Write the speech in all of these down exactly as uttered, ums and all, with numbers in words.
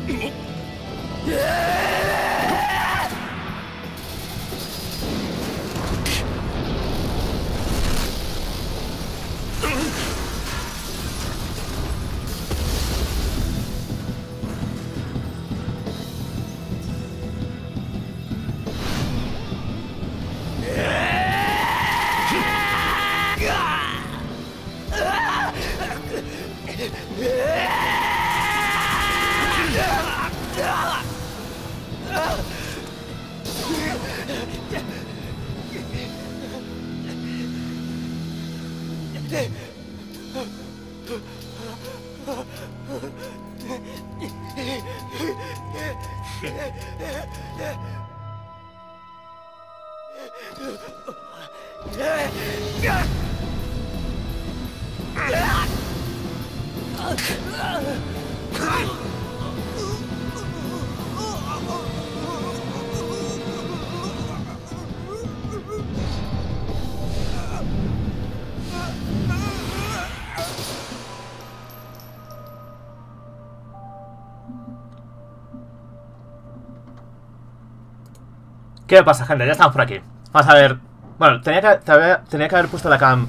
¿Qué pasa, gente? Ya estamos por aquí. Vamos a ver. Bueno, tenía que, tenía que haber puesto la cam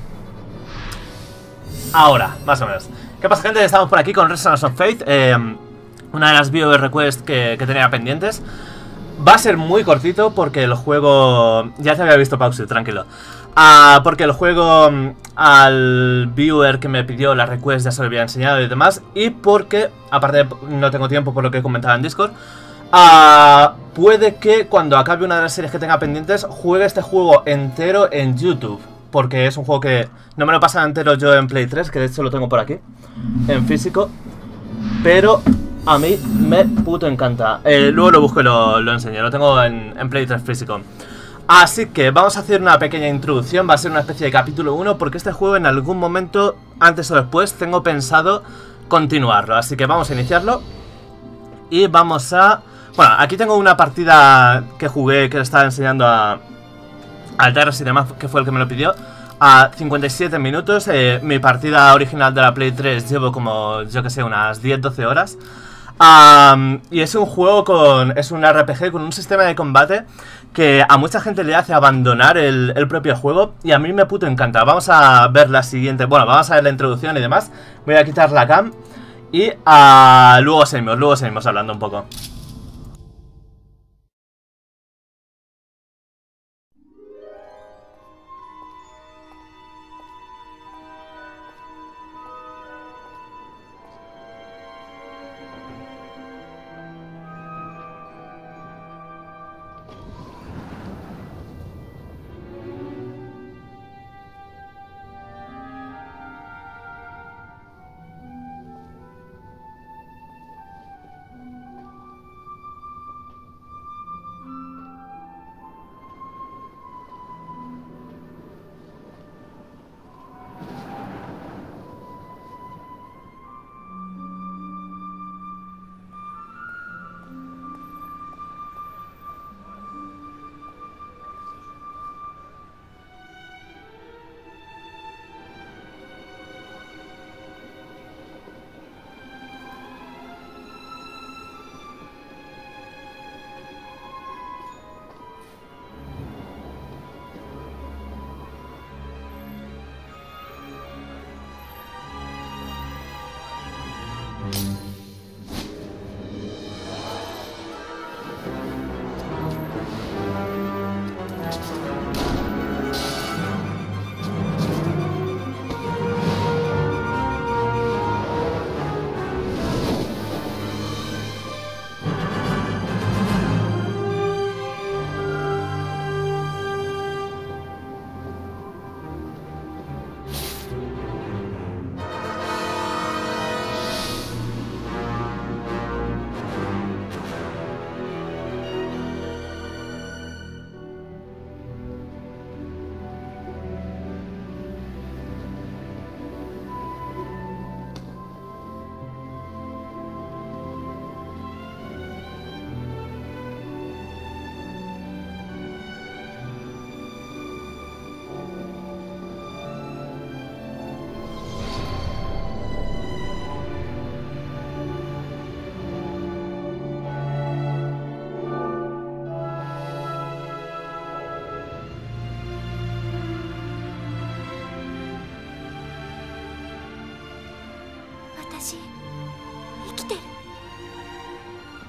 ahora, más o menos. ¿Qué pasa, gente? Estamos por aquí con Resonance of Fate, eh, una de las viewer requests que, que tenía pendientes. Va a ser muy cortito porque el juego... Ya te había visto, Pauxi, tranquilo. Uh, porque el juego al viewer que me pidió la request ya se lo había enseñado y demás. Y porque, aparte, no tengo tiempo por lo que comentaba en Discord. Uh, puede que cuando acabe una de las series que tenga pendientes juegue este juego entero en YouTube, porque es un juego que no me lo pasa entero yo en Play tres, que de hecho lo tengo por aquí en físico, pero a mí me puto encanta. eh, Luego lo busco y lo, lo enseño. Lo tengo en, en Play tres físico. Así que vamos a hacer una pequeña introducción. Va a ser una especie de capítulo uno, porque este juego en algún momento, antes o después, tengo pensado continuarlo. Así que vamos a iniciarlo. Y vamos a... Bueno, aquí tengo una partida que jugué, que le estaba enseñando a Alteros y demás, que fue el que me lo pidió, a cincuenta y siete minutos. eh, Mi partida original de la Play tres llevo como, yo que sé, unas diez doce horas. um, Y es un juego con... Es un R P G con un sistema de combate que a mucha gente le hace abandonar el, el propio juego, y a mí me puto encanta. Vamos a ver la siguiente... Bueno, vamos a ver la introducción y demás. Voy a quitar la cam y uh, luego seguimos, luego seguimos hablando un poco.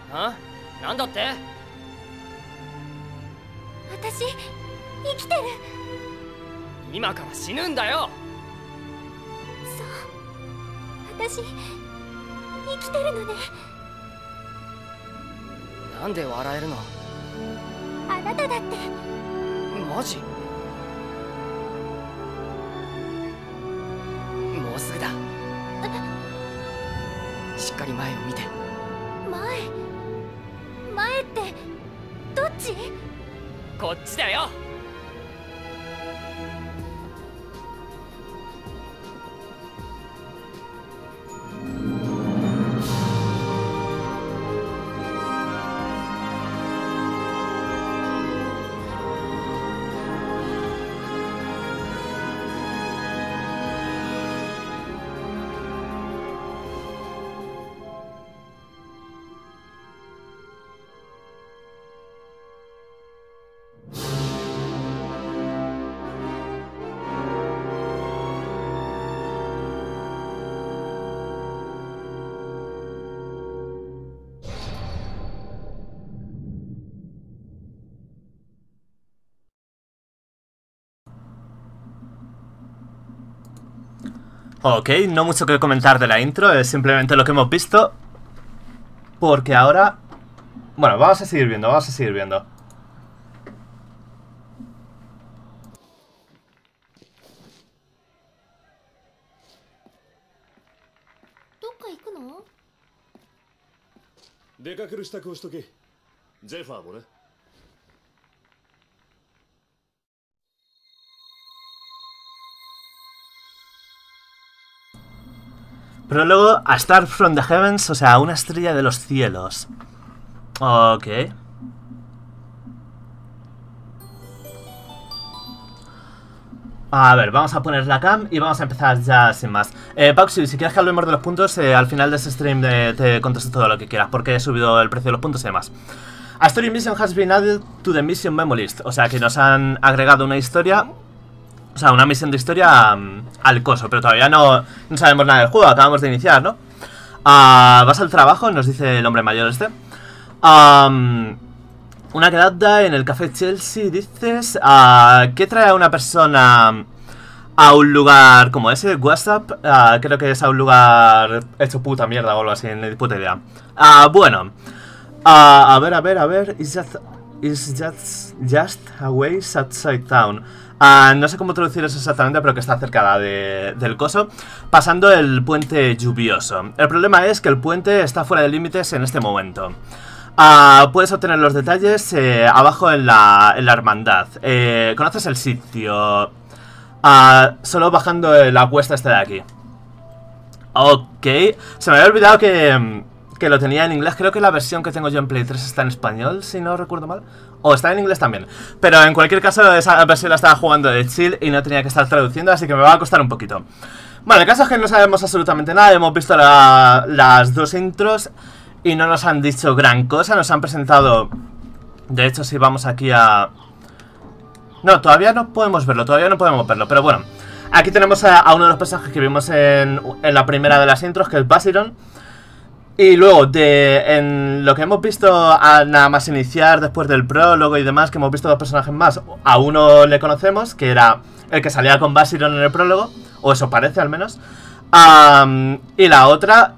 あ、なんだって？ 私生きてる。 今から死ぬんだよ。 そう、私生きてるのね。 なんで笑えるの？ あなただって。 マジ？もうすぐだ。しっかり前を見て。 前前ってどっち？ こっちだよ。 Ok, no mucho que comentar de la intro, es simplemente lo que hemos visto. Porque ahora... Bueno, vamos a seguir viendo, vamos a seguir viendo. Prólogo a Star from the Heavens, o sea, una estrella de los cielos. Ok. A ver, vamos a poner la cam y vamos a empezar ya sin más. Eh, Pauxi, si quieres que hablemos de los puntos, eh, al final de este stream eh, te contesto todo lo que quieras, porque he subido el precio de los puntos y demás. A story mission has been added to the mission memo list, o sea que nos han agregado una historia, o sea, una misión de historia um, al coso, pero todavía no, no sabemos nada del juego, acabamos de iniciar, ¿no? Uh, vas al trabajo, nos dice el hombre mayor este. Um, una quedada en el café Chelsea, dices. Uh, ¿Qué trae a una persona a un lugar como ese? WhatsApp, uh, creo que es a un lugar hecho puta mierda o algo así, ni puta idea. Uh, bueno, uh, a ver, a ver, a ver. Is just, is just, just a ways outside town. Uh, no sé cómo traducir eso exactamente, pero que está cerca de, del coso, pasando el puente lluvioso. El problema es que el puente está fuera de límites en este momento. Uh, puedes obtener los detalles eh, abajo en la, en la hermandad. Eh, ¿Conoces el sitio? Uh, solo bajando la cuesta esta de aquí. Ok. Se me había olvidado que, que lo tenía en inglés. Creo que la versión que tengo yo en Play tres está en español, si no recuerdo mal. O está en inglés también. Pero en cualquier caso, esa versión la estaba jugando de chill y no tenía que estar traduciendo, así que me va a costar un poquito. Bueno, el caso es que no sabemos absolutamente nada. Hemos visto la, las dos intros y no nos han dicho gran cosa. Nos han presentado... De hecho, si vamos aquí a... No, todavía no podemos verlo, todavía no podemos verlo. Pero bueno, aquí tenemos a, a uno de los personajes que vimos en, en la primera de las intros, que es Basiron. Y luego, de en lo que hemos visto a nada más iniciar, después del prólogo y demás, que hemos visto dos personajes más. A uno le conocemos, que era el que salía con Basiron en el prólogo, o eso parece al menos. Um, y la otra,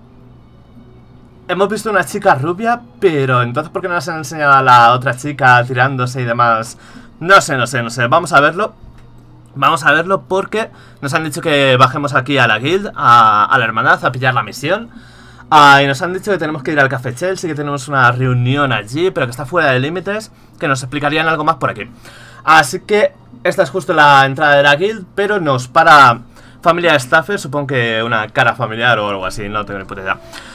hemos visto una chica rubia, pero entonces ¿por qué no nos han enseñado a la otra chica tirándose y demás? No sé, no sé, no sé, vamos a verlo. Vamos a verlo porque nos han dicho que bajemos aquí a la guild, a, a la hermandad, a pillar la misión. Ah, y nos han dicho que tenemos que ir al Café Chelsea, que tenemos una reunión allí, pero que está fuera de límites, que nos explicarían algo más por aquí. Así que esta es justo la entrada de la guild, pero nos para familia Staffer, supongo que una cara familiar o algo así, no tengo ni puta idea.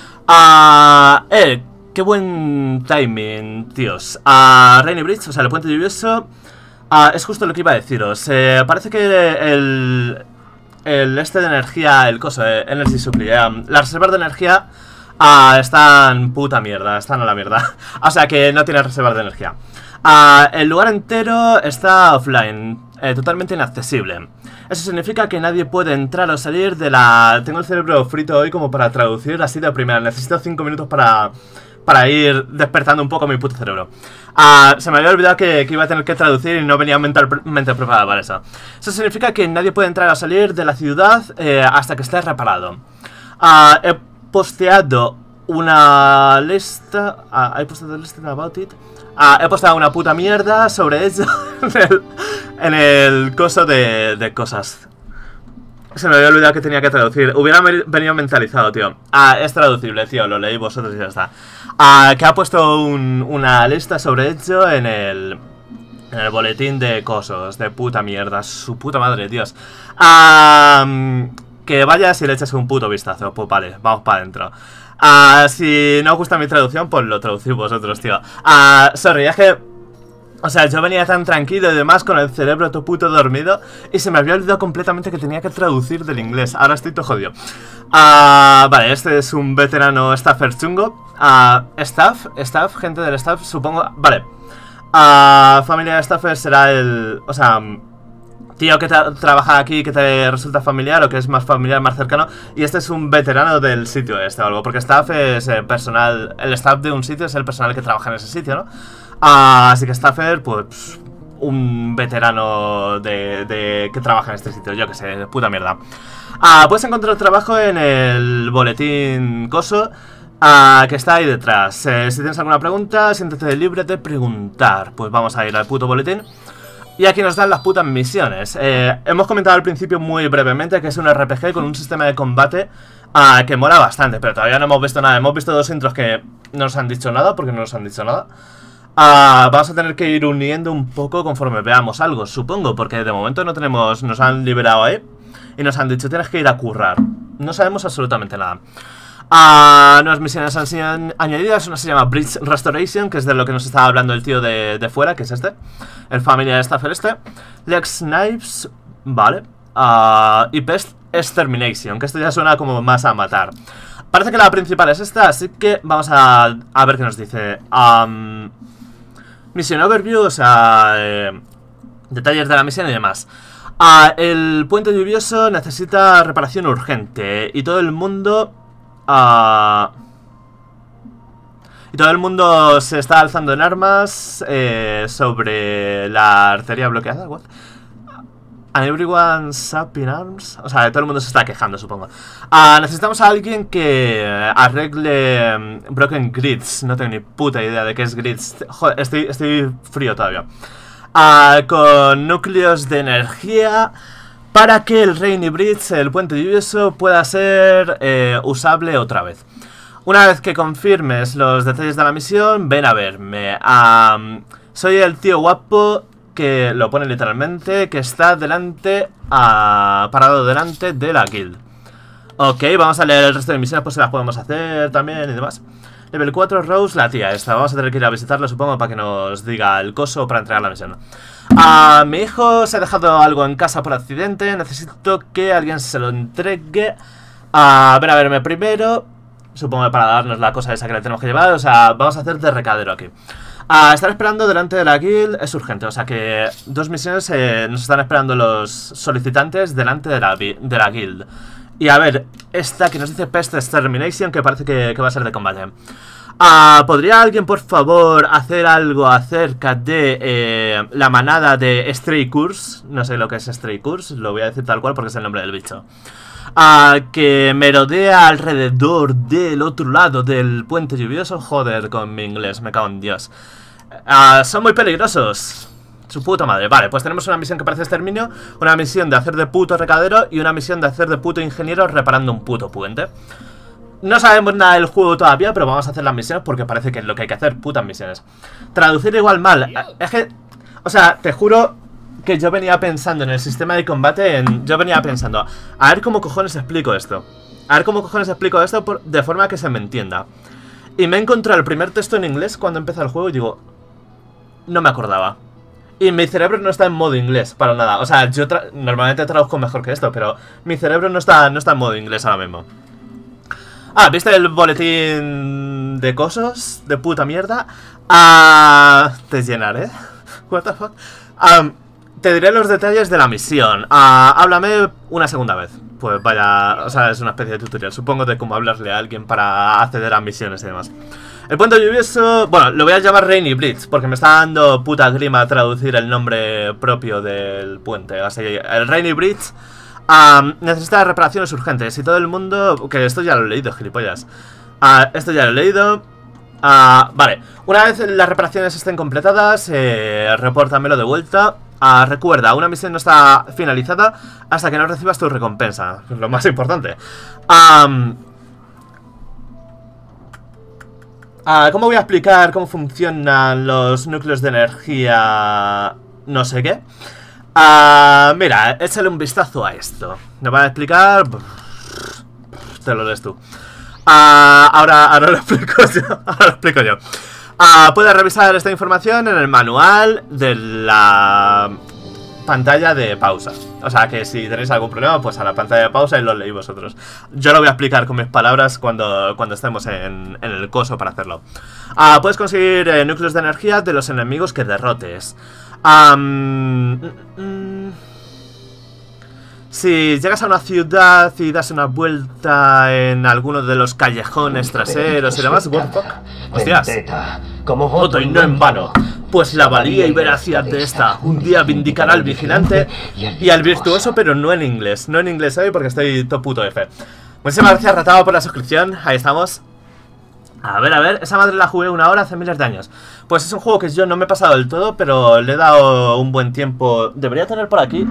Ah, eh, qué buen timing, tíos. Ah, Rainy Bridge, o sea, el puente lluvioso, ah, es justo lo que iba a deciros. Eh, parece que el... El este de energía, el coso, eh, Energy Supply, eh, las reservas de energía uh, están puta mierda, están a la mierda. O sea que no tiene reservas de energía. Uh, el lugar entero está offline, eh, totalmente inaccesible. Eso significa que nadie puede entrar o salir de la... Tengo el cerebro frito hoy como para traducir así de primera. Necesito cinco minutos para, para ir despertando un poco mi puto cerebro. Uh, se me había olvidado que, que iba a tener que traducir y no venía mentalmente preparado para eso. Eso significa que nadie puede entrar o salir de la ciudad eh, hasta que esté reparado. Uh, he posteado una lista... Uh, he posteado lista about it. Uh, he posteado una puta mierda sobre eso en, el, en el coso de, de cosas. Se me había olvidado que tenía que traducir. Hubiera venido mentalizado, tío. Ah, es traducible, tío. Lo leí vosotros y ya está. Ah, que ha puesto un, una lista sobre ello en el... En el boletín de cosos. De puta mierda. Su puta madre, Dios. Ah, que vayas y le eches un puto vistazo. Pues vale, vamos para adentro. Ah, si no os gusta mi traducción, pues lo traducís vosotros, tío. Ah, sorry, es que... O sea, yo venía tan tranquilo y demás con el cerebro todo puto dormido y se me había olvidado completamente que tenía que traducir del inglés. Ahora estoy todo jodido. Uh, vale, este es un veterano staffer chungo. Uh, staff, staff, gente del staff, supongo. Vale. Uh, familia de staffer será el... O sea... Tío que tra trabaja aquí, que te resulta familiar o que es más familiar, más cercano. Y este es un veterano del sitio este o algo. Porque staff es eh, personal... El staff de un sitio es el personal que trabaja en ese sitio, ¿no? Ah, así que Staffer, pues un veterano de, de que trabaja en este sitio, yo que sé, puta mierda. Ah, puedes encontrar trabajo en el boletín coso ah, que está ahí detrás. Eh, si tienes alguna pregunta, siéntete libre de preguntar. Pues vamos a ir al puto boletín. Y aquí nos dan las putas misiones. Eh, hemos comentado al principio muy brevemente que es un R P G con un sistema de combate ah, que mola bastante, pero todavía no hemos visto nada. Hemos visto dos intros que no nos han dicho nada, porque no nos han dicho nada. Uh, vamos a tener que ir uniendo un poco conforme veamos algo, supongo, porque de momento no tenemos... Nos han liberado ahí y nos han dicho tienes que ir a currar. No sabemos absolutamente nada. Uh, nuevas misiones han sido añadidas. Una se llama Bridge Restoration, que es de lo que nos estaba hablando el tío de, de fuera, que es este, el familiar staffer este. Lex Knives, vale. uh, Y Pest Extermination, que esto ya suena como más a matar. Parece que la principal es esta, así que vamos a, a ver qué nos dice. um, Mission Overview, o sea, eh, detalles de la misión y demás. Uh, el puente lluvioso necesita reparación urgente y todo el mundo... Uh, y todo el mundo se está alzando en armas eh, sobre la arteria bloqueada. What? And everyone's up in arms. O sea, todo el mundo se está quejando, supongo. Uh, necesitamos a alguien que arregle um, Broken Grids. No tengo ni puta idea de qué es Grids. Joder, estoy, estoy frío todavía. Uh, con núcleos de energía para que el Rainy Bridge, el puente lluvioso, pueda ser eh, usable otra vez. Una vez que confirmes los detalles de la misión, ven a verme. Uh, soy el tío guapo... que lo pone literalmente, que está delante, uh, parado delante de la guild. Ok, vamos a leer el resto de misiones, pues se las podemos hacer también y demás. Level cuatro, Rose, la tía esta. Vamos a tener que ir a visitarla, supongo, para que nos diga el coso para entregar la misión. Uh, mi hijo se ha dejado algo en casa por accidente. Necesito que alguien se lo entregue. Uh, ven a verme primero. Supongo que para darnos la cosa esa que le tenemos que llevar. O sea, vamos a hacer de recadero aquí. Uh, estar esperando delante de la guild es urgente, o sea que dos misiones eh, nos están esperando los solicitantes delante de la, de la guild. Y a ver, esta que nos dice Pest Extermination, que parece que, que va a ser de combate. uh, ¿Podría alguien por favor hacer algo acerca de eh, la manada de Stray Curs? No sé lo que es Stray Curs, lo voy a decir tal cual porque es el nombre del bicho. Uh, que merodea alrededor del otro lado del puente lluvioso. Joder, con mi inglés, me cago en Dios. uh, Son muy peligrosos. Su puta madre. Vale, pues tenemos una misión que parece exterminio, una misión de hacer de puto recadero y una misión de hacer de puto ingeniero reparando un puto puente. No sabemos nada del juego todavía, pero vamos a hacer las misiones porque parece que es lo que hay que hacer, putas misiones. Traducir igual mal. Es que, o sea, te juro que yo venía pensando en el sistema de combate, en, yo venía pensando, a ver cómo cojones explico esto. A ver cómo cojones explico esto por, de forma que se me entienda. Y me he encontrado el primer texto en inglés cuando empieza el juego y digo, no me acordaba. Y mi cerebro no está en modo inglés, para nada. O sea, yo tra normalmente traduzco mejor que esto, pero mi cerebro no está, no está en modo inglés ahora mismo. Ah, ¿viste el boletín de cosos? De puta mierda. Ah, te llenaré. What the fuck. Um, Te diré los detalles de la misión. uh, Háblame una segunda vez. Pues vaya, o sea, es una especie de tutorial, supongo, de cómo hablarle a alguien para acceder a misiones y demás. El puente lluvioso... Bueno, lo voy a llamar Rainy Bridge, porque me está dando puta grima traducir el nombre propio del puente. Así que el Rainy Bridge um, necesita reparaciones urgentes. Y todo el mundo... Que esto ya lo he leído, gilipollas. Uh, esto ya lo he leído. Uh, vale, una vez las reparaciones estén completadas, eh, repórtamelo de vuelta. Uh, recuerda, una misión no está finalizada hasta que no recibas tu recompensa. Lo más importante. Um, uh, ¿Cómo voy a explicar cómo funcionan los núcleos de energía? No sé qué. Uh, mira, échale un vistazo a esto. ¿Me van a explicar? Te lo lees tú. Uh, ahora, ahora lo explico yo. Ahora lo explico yo. Uh, puedes revisar esta información en el manual de la pantalla de pausa. O sea que si tenéis algún problema, pues a la pantalla de pausa y lo leéis vosotros. Yo lo voy a explicar con mis palabras cuando, cuando estemos en, en el coso para hacerlo. Uh, puedes conseguir eh, núcleos de energía de los enemigos que derrotes. Um, mm, mm, Si llegas a una ciudad y das una vuelta en alguno de los callejones traseros y demás, what the fuck? Hostias, Otto, y no en vano, pues la valía y veracidad de esta un día vindicará al vigilante y al virtuoso, pero no en inglés. No en inglés hoy porque estoy todo puto F. Muchísimas gracias, Ratado, por la suscripción. Ahí estamos. A ver, a ver, esa madre la jugué una hora hace miles de años. Pues es un juego que yo no me he pasado del todo, pero le he dado un buen tiempo. Debería tener por aquí...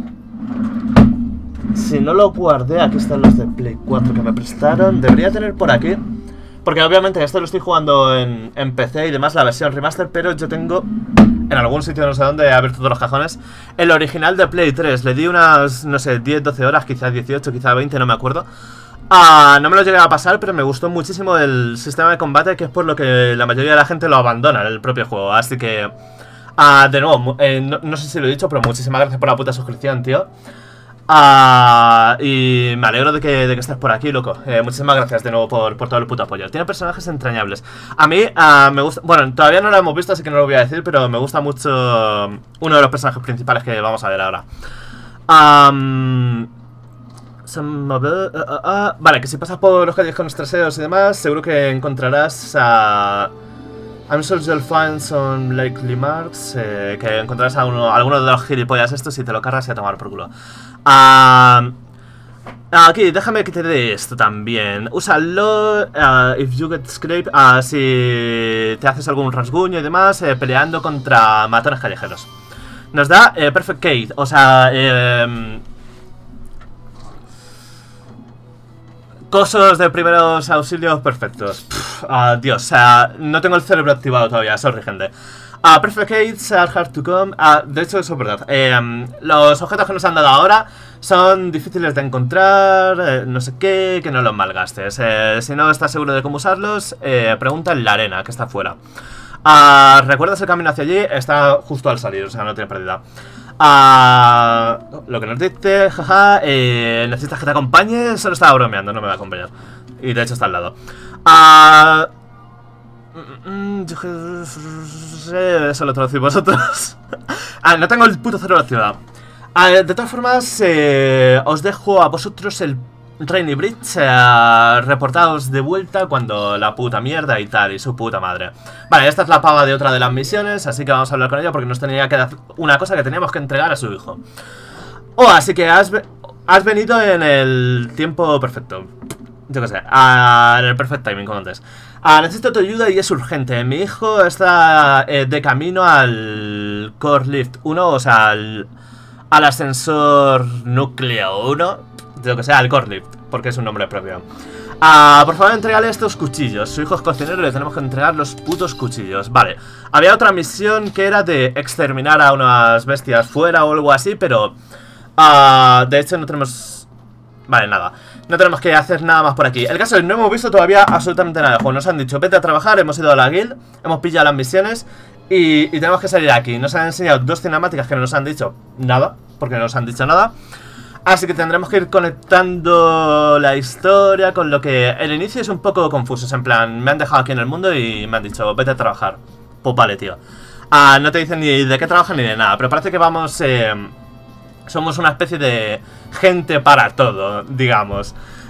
Si no lo guardé, aquí están los de Play cuatro que me prestaron. Debería tener por aquí, porque obviamente esto lo estoy jugando en, en P C y demás, la versión remaster. Pero yo tengo, en algún sitio no sé dónde, he abierto todos los cajones, el original de Play tres. Le di unas, no sé, diez, doce horas, quizás dieciocho, quizás veinte, no me acuerdo. Ah, no me lo llegué a pasar, pero me gustó muchísimo el sistema de combate, que es por lo que la mayoría de la gente lo abandona en el propio juego. Así que, ah, de nuevo, eh, no, no sé si lo he dicho, pero muchísimas gracias por la puta suscripción, tío. Uh, y me alegro de que, de que estés por aquí, loco. eh, Muchísimas gracias de nuevo por, por todo el puto apoyo. Tiene personajes entrañables. A mí uh, me gusta... Bueno, todavía no lo hemos visto, así que no lo voy a decir, pero me gusta mucho uno de los personajes principales que vamos a ver ahora. um, some, uh, uh, uh, Vale, que si pasas por los callejones traseros y demás, seguro que encontrarás a... I'm sure you'll find some likely marks, eh, que encontrarás a, uno, a alguno de los gilipollas estos y te lo cargas y a tomar por culo. Uh, aquí, déjame que te dé esto también. Úsalo uh, if you get scraped, uh, si te haces algún rasguño y demás, eh, peleando contra matones callejeros. Nos da eh, Perfect Kate, o sea... Eh, cosos de primeros auxilios perfectos. Pff, uh, Dios, o sea, no tengo el cerebro activado todavía, sorry, gente. Uh, perfect aids are hard to come. Uh, de hecho, eso es verdad. Eh, los objetos que nos han dado ahora son difíciles de encontrar, eh, no sé qué, que no los malgastes. Eh, si no estás seguro de cómo usarlos, eh, pregunta en la arena, que está afuera. Uh, ¿Recuerdas el camino hacia allí? Está justo al salir, o sea, no tiene pérdida. Uh, lo que nos dice, jaja, eh, ¿necesitas que te acompañe? Solo estaba bromeando, no me va a acompañar. Y de hecho está al lado. Uh, Eso lo traducís vosotros. Ah, no tengo el puto cerebro activado. Ah, de todas formas, eh, os dejo a vosotros el Rainy Bridge. eh, Reportaos de vuelta cuando la puta mierda y tal, y su puta madre. Vale, esta es la pava de otra de las misiones, así que vamos a hablar con ella porque nos tenía que dar una cosa que teníamos que entregar a su hijo. Oh, así que has, has venido en el tiempo perfecto. Yo qué sé, ah, en el perfect timing, como antes. Ah, necesito tu ayuda y es urgente. Mi hijo está eh, de camino al Core Lift uno, o sea, al, al ascensor núcleo uno. Yo que sé, al Core Lift, porque es un nombre propio. Ah, por favor, entregale estos cuchillos. Su hijo es cocinero y le tenemos que entregar los putos cuchillos. Vale, había otra misión que era de exterminar a unas bestias fuera o algo así, pero... Ah, de hecho no tenemos... Vale, nada. No tenemos que hacer nada más por aquí. El caso es que no hemos visto todavía absolutamente nada de juego. Nos han dicho, vete a trabajar, hemos ido a la guild, hemos pillado las misiones y, y tenemos que salir de aquí. Nos han enseñado dos cinemáticas que no nos han dicho nada, porque no nos han dicho nada. Así que tendremos que ir conectando la historia con lo que... El inicio es un poco confuso, es en plan, me han dejado aquí en el mundo y me han dicho, vete a trabajar. Pues vale, tío. Ah, no te dicen ni de qué trabajan ni de nada, pero parece que vamos... Eh, somos una especie de gente para todo, digamos.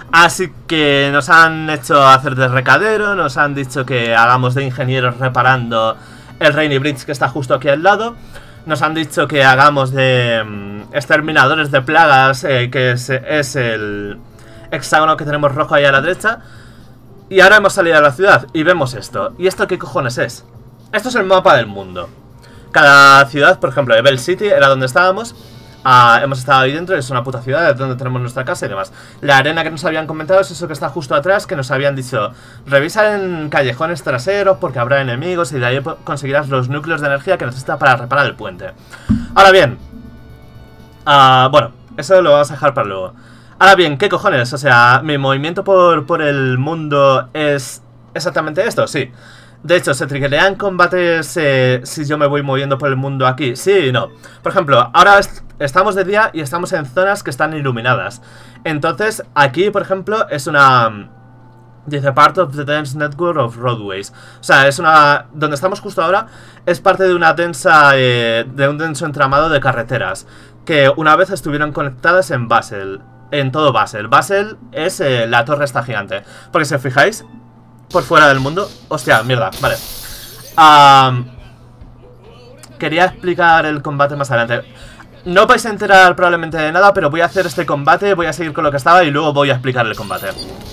Así que nos han hecho hacer de recadero, nos han dicho que hagamos de ingenieros reparando el Rainy Bridge que está justo aquí al lado. Nos han dicho que hagamos de um, exterminadores de plagas, eh, que es, es el hexágono que tenemos rojo ahí a la derecha. Y ahora hemos salido a la ciudad y vemos esto. ¿Y esto qué cojones es? Esto es el mapa del mundo. Cada ciudad, por ejemplo, Ebel City era donde estábamos. Uh, hemos estado ahí dentro, es una puta ciudad, es donde tenemos nuestra casa y demás. La arena que nos habían comentado es eso que está justo atrás, que nos habían dicho: revisa en callejones traseros porque habrá enemigos y de ahí conseguirás los núcleos de energía que necesitas para reparar el puente. Ahora bien, uh, bueno, eso lo vamos a dejar para luego. Ahora bien, ¿qué cojones? O sea, ¿mi movimiento por, por el mundo es exactamente esto? Sí. De hecho, ¿se triggerean combates eh, si yo me voy moviendo por el mundo aquí? Sí y no. Por ejemplo, ahora est estamos de día y estamos en zonas que están iluminadas. Entonces, aquí, por ejemplo, es una... dice, part of the dense network of roadways. O sea, es una... donde estamos justo ahora es parte de una densa... Eh, de un denso entramado de carreteras que una vez estuvieron conectadas en Basel. En todo Basel. Basel es eh, la torre esta gigante. Porque si os fijáis... por fuera del mundo. Hostia, mierda, vale. um, Quería explicar el combate más adelante. No vais a enterar probablemente de nada, pero voy a hacer este combate, voy a seguir con lo que estaba y luego voy a explicar el combate.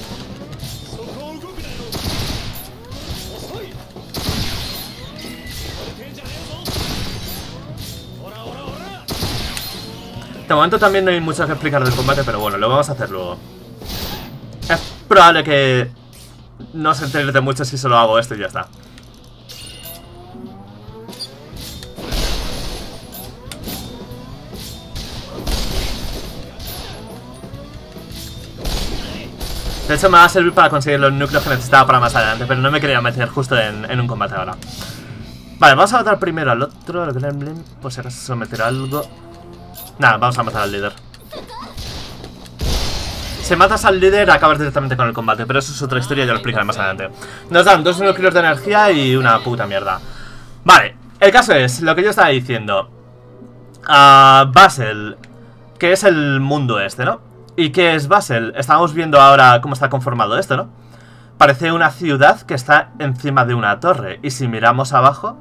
De momento también no hay mucho que explicar del combate, pero bueno, lo vamos a hacer luego. Es probable que no se entere de mucho si solo hago esto y ya está. De hecho me va a servir para conseguir los núcleos que necesitaba para más adelante, pero no me quería meter justo en, en un combate ahora. Vale, vamos a matar primero al otro, al Gremlin, por si acaso someter algo. Nada, vamos a matar al líder. Si matas al líder acabas directamente con el combate, pero eso es otra historia y ya lo explicaré más adelante. Nos dan dos núcleos de energía y una puta mierda. Vale, el caso es, lo que yo estaba diciendo. uh, Basel, que es el mundo este, ¿no? ¿Y qué es Basel? Estamos viendo ahora cómo está conformado esto, ¿no? Parece una ciudad que está encima de una torre. Y si miramos abajo,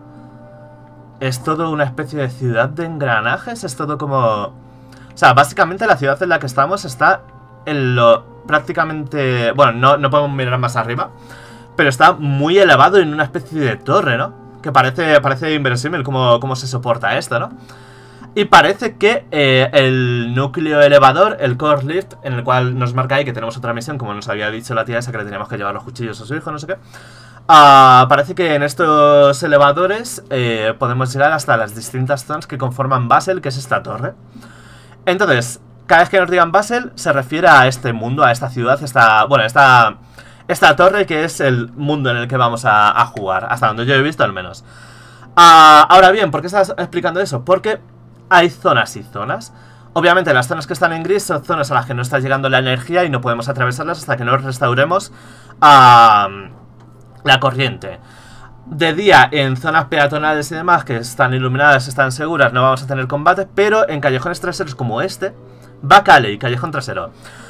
es todo una especie de ciudad de engranajes. Es todo como... O sea, básicamente la ciudad en la que estamos está en lo prácticamente... Bueno, no, no podemos mirar más arriba, pero está muy elevado en una especie de torre, ¿no? Que parece, parece inverosímil cómo, cómo se soporta esto, ¿no? Y parece que eh, el núcleo elevador, el core lift, en el cual nos marca ahí que tenemos otra misión, como nos había dicho la tía esa que le teníamos que llevar los cuchillos a su hijo, no sé qué. Uh, parece que en estos elevadores eh, podemos llegar hasta las distintas zonas que conforman Basel, que es esta torre. Entonces, cada vez que nos digan Basel, se refiere a este mundo, a esta ciudad, esta, bueno, esta, esta torre que es el mundo en el que vamos a, a jugar, hasta donde yo he visto al menos. Uh, ahora bien, ¿por qué estás explicando eso? Porque hay zonas y zonas. Obviamente las zonas que están en gris son zonas a las que no está llegando la energía y no podemos atravesarlas hasta que no restauremos uh, la corriente. De día, en zonas peatonales y demás que están iluminadas, están seguras, no vamos a tener combate, pero en callejones traseros como este, Bacale y callejón trasero,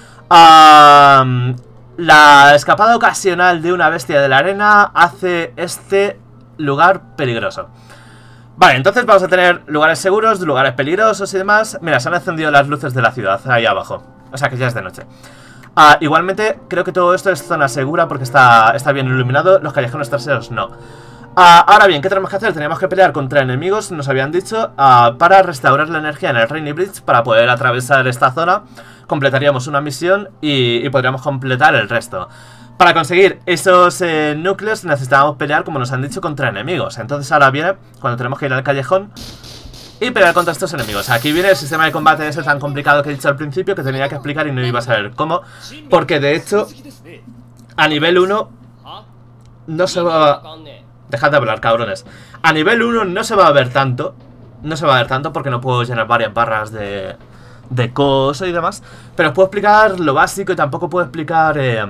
uh, la escapada ocasional de una bestia de la arena hace este lugar peligroso. Vale, entonces vamos a tener lugares seguros, lugares peligrosos y demás. Mira, se han encendido las luces de la ciudad ahí abajo, o sea que ya es de noche. Uh, igualmente, creo que todo esto es zona segura porque está, está bien iluminado. Los callejones traseros no. uh, Ahora bien, ¿qué tenemos que hacer? Teníamos que pelear contra enemigos, nos habían dicho, uh, para restaurar la energía en el Rainy Bridge. Para poder atravesar esta zona completaríamos una misión y, y podríamos completar el resto. Para conseguir esos eh, núcleos necesitábamos pelear, como nos han dicho, contra enemigos. Entonces ahora viene cuando tenemos que ir al callejón y pelear contra estos enemigos. Aquí viene el sistema de combate ese tan complicado que he dicho al principio, que tenía que explicar y no iba a saber cómo. Porque de hecho, a nivel uno no se va... Dejad de hablar, cabrones. A nivel uno no se va a ver tanto. No se va a ver tanto porque no puedo llenar varias barras de, de coso y demás. Pero os puedo explicar lo básico y tampoco puedo explicar eh,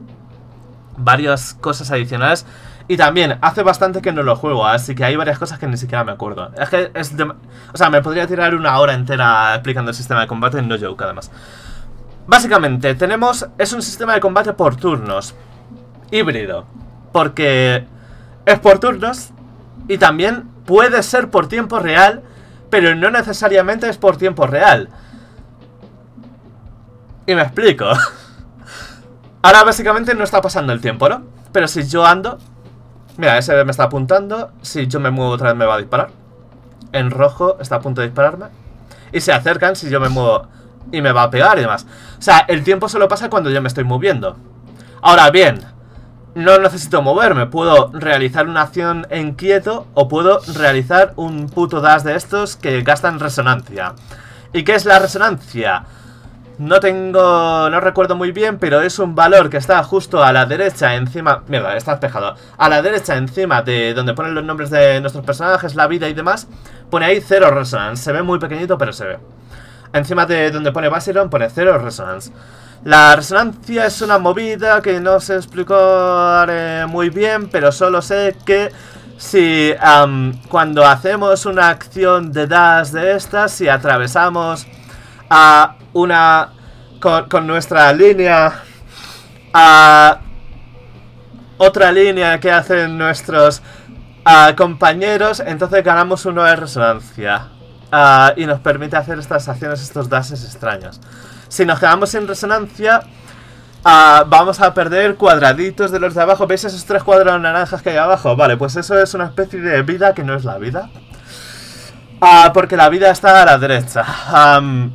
varias cosas adicionales. Y también, hace bastante que no lo juego, así que hay varias cosas que ni siquiera me acuerdo. Es que es de... O sea, me podría tirar una hora entera explicando el sistema de combate, no joke además. Básicamente, tenemos... Es un sistema de combate por turnos. Híbrido. Porque es por turnos y también puede ser por tiempo real, pero no necesariamente es por tiempo real. Y me explico. Ahora básicamente no está pasando el tiempo, ¿no? Pero si yo ando... Mira, ese me está apuntando. Si yo me muevo otra vez me va a disparar. En rojo está a punto de dispararme. Y se acercan si yo me muevo y me va a pegar y demás. O sea, el tiempo solo pasa cuando yo me estoy moviendo. Ahora bien, no necesito moverme. Puedo realizar una acción en quieto o puedo realizar un puto dash de estos que gastan resonancia. ¿Y qué es la resonancia? No tengo... no recuerdo muy bien, pero es un valor que está justo a la derecha encima... Mierda, está despejado. A la derecha encima de donde ponen los nombres de nuestros personajes, la vida y demás. Pone ahí cero resonance. Se ve muy pequeñito, pero se ve. Encima de donde pone Bastion pone cero resonance. La resonancia es una movida que no se explicó muy bien, pero solo sé que si um, cuando hacemos una acción de dash de estas, si atravesamos a una con, con nuestra línea a otra línea que hacen nuestros uh, compañeros, entonces ganamos uno de resonancia uh, y nos permite hacer estas acciones, estos dashes extraños. Si nos quedamos sin resonancia, uh, vamos a perder cuadraditos de los de abajo. ¿Veis esos tres cuadrados naranjas que hay abajo? Vale, pues eso es una especie de vida que no es la vida, uh, porque la vida está a la derecha. um,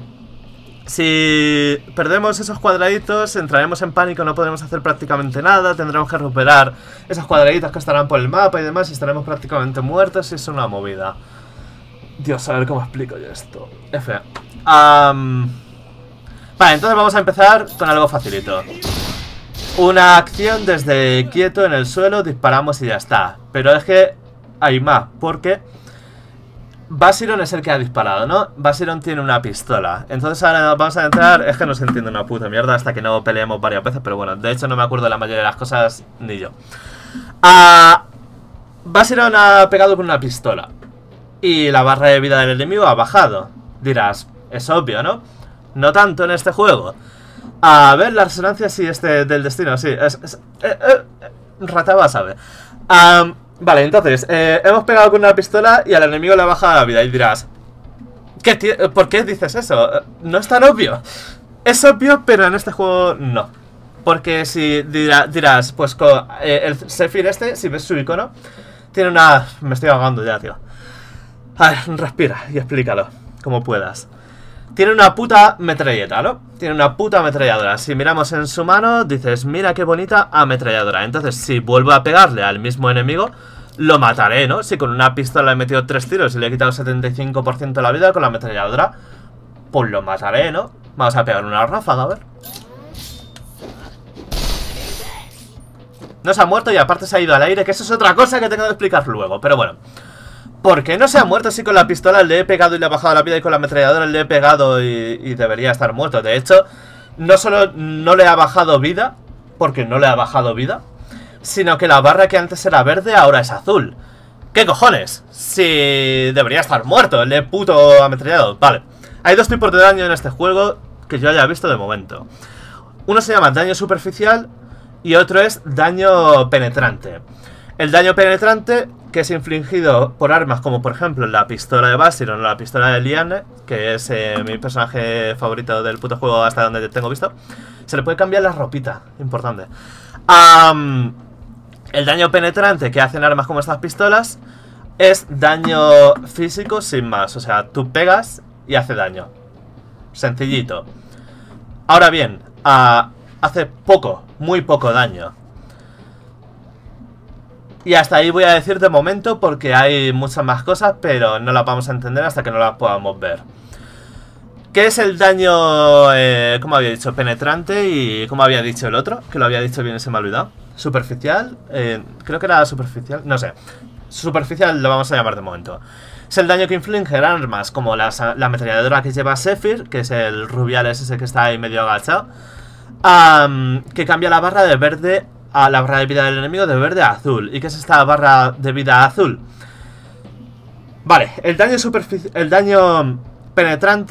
Si perdemos esos cuadraditos, entraremos en pánico, no podremos hacer prácticamente nada. Tendremos que recuperar esos cuadraditos que estarán por el mapa y demás, y estaremos prácticamente muertos y es una movida. Dios, a ver cómo explico yo esto. F. Um, vale, entonces vamos a empezar con algo facilito. Una acción desde quieto en el suelo, disparamos y ya está. Pero es que hay más, porque... Bastion es el que ha disparado, ¿no? Bastion tiene una pistola. Entonces ahora vamos a entrar... Es que no se entiende una puta mierda hasta que no peleemos varias veces. Pero bueno, de hecho no me acuerdo de la mayoría de las cosas, ni yo. uh, Bastion ha pegado con una pistola y la barra de vida del enemigo ha bajado. Dirás, es obvio, ¿no? No tanto en este juego. A ver, la resonancia sí, este del destino, sí es, es, eh, eh, Rataba sabe. um, Vale, entonces, eh, hemos pegado con una pistola y al enemigo le ha bajado la vida. Y dirás, ¿qué ¿por qué dices eso? No es tan obvio. Es obvio, pero en este juego no. Porque si dirá, dirás, pues con, eh, el Zephyr este, si ves su icono, tiene una... Me estoy ahogando ya, tío. A ver, respira y explícalo como puedas. Tiene una puta metralleta, ¿no? Tiene una puta ametralladora. Si miramos en su mano, dices, mira qué bonita ametralladora. Entonces, si vuelvo a pegarle al mismo enemigo, lo mataré, ¿no? Si con una pistola he metido tres tiros y le he quitado el setenta y cinco por ciento de la vida con la ametralladora, pues lo mataré, ¿no? Vamos a pegar una ráfaga, a ver. No se ha muerto y aparte se ha ido al aire, que eso es otra cosa que tengo que explicar luego, pero bueno. ¿Por qué no se ha muerto si con la pistola le he pegado y le he bajado la vida y con la ametralladora le he pegado y, y debería estar muerto? De hecho, no solo no le ha bajado vida, porque no le ha bajado vida, sino que la barra que antes era verde ahora es azul. ¿Qué cojones? Si debería estar muerto, le he puto ametrallado. Vale, hay dos tipos de daño en este juego que yo haya visto de momento. Uno se llama daño superficial y otro es daño penetrante. El daño penetrante, que es infligido por armas como por ejemplo la pistola de Bastion o la pistola de Liane, que es eh, mi personaje favorito del puto juego hasta donde tengo visto, se le puede cambiar la ropita, importante. Um, el daño penetrante que hacen armas como estas pistolas es daño físico sin más, o sea, tú pegas y hace daño. Sencillito. Ahora bien, uh, hace poco, muy poco daño. Y hasta ahí voy a decir de momento porque hay muchas más cosas, pero no las vamos a entender hasta que no las podamos ver. ¿Qué es el daño, eh, como había dicho, penetrante y como había dicho el otro? Que lo había dicho bien y se me ha olvidado. Superficial, eh, creo que era superficial, no sé. Superficial lo vamos a llamar de momento. Es el daño que infligen armas como las, la ametralladora que lleva Zephyr, que es el rubiales ese que está ahí medio agachado, um, que cambia la barra de verde a la barra de vida del enemigo de verde a azul. ¿Y qué es esta barra de vida azul? Vale, el daño superficial, el daño penetrante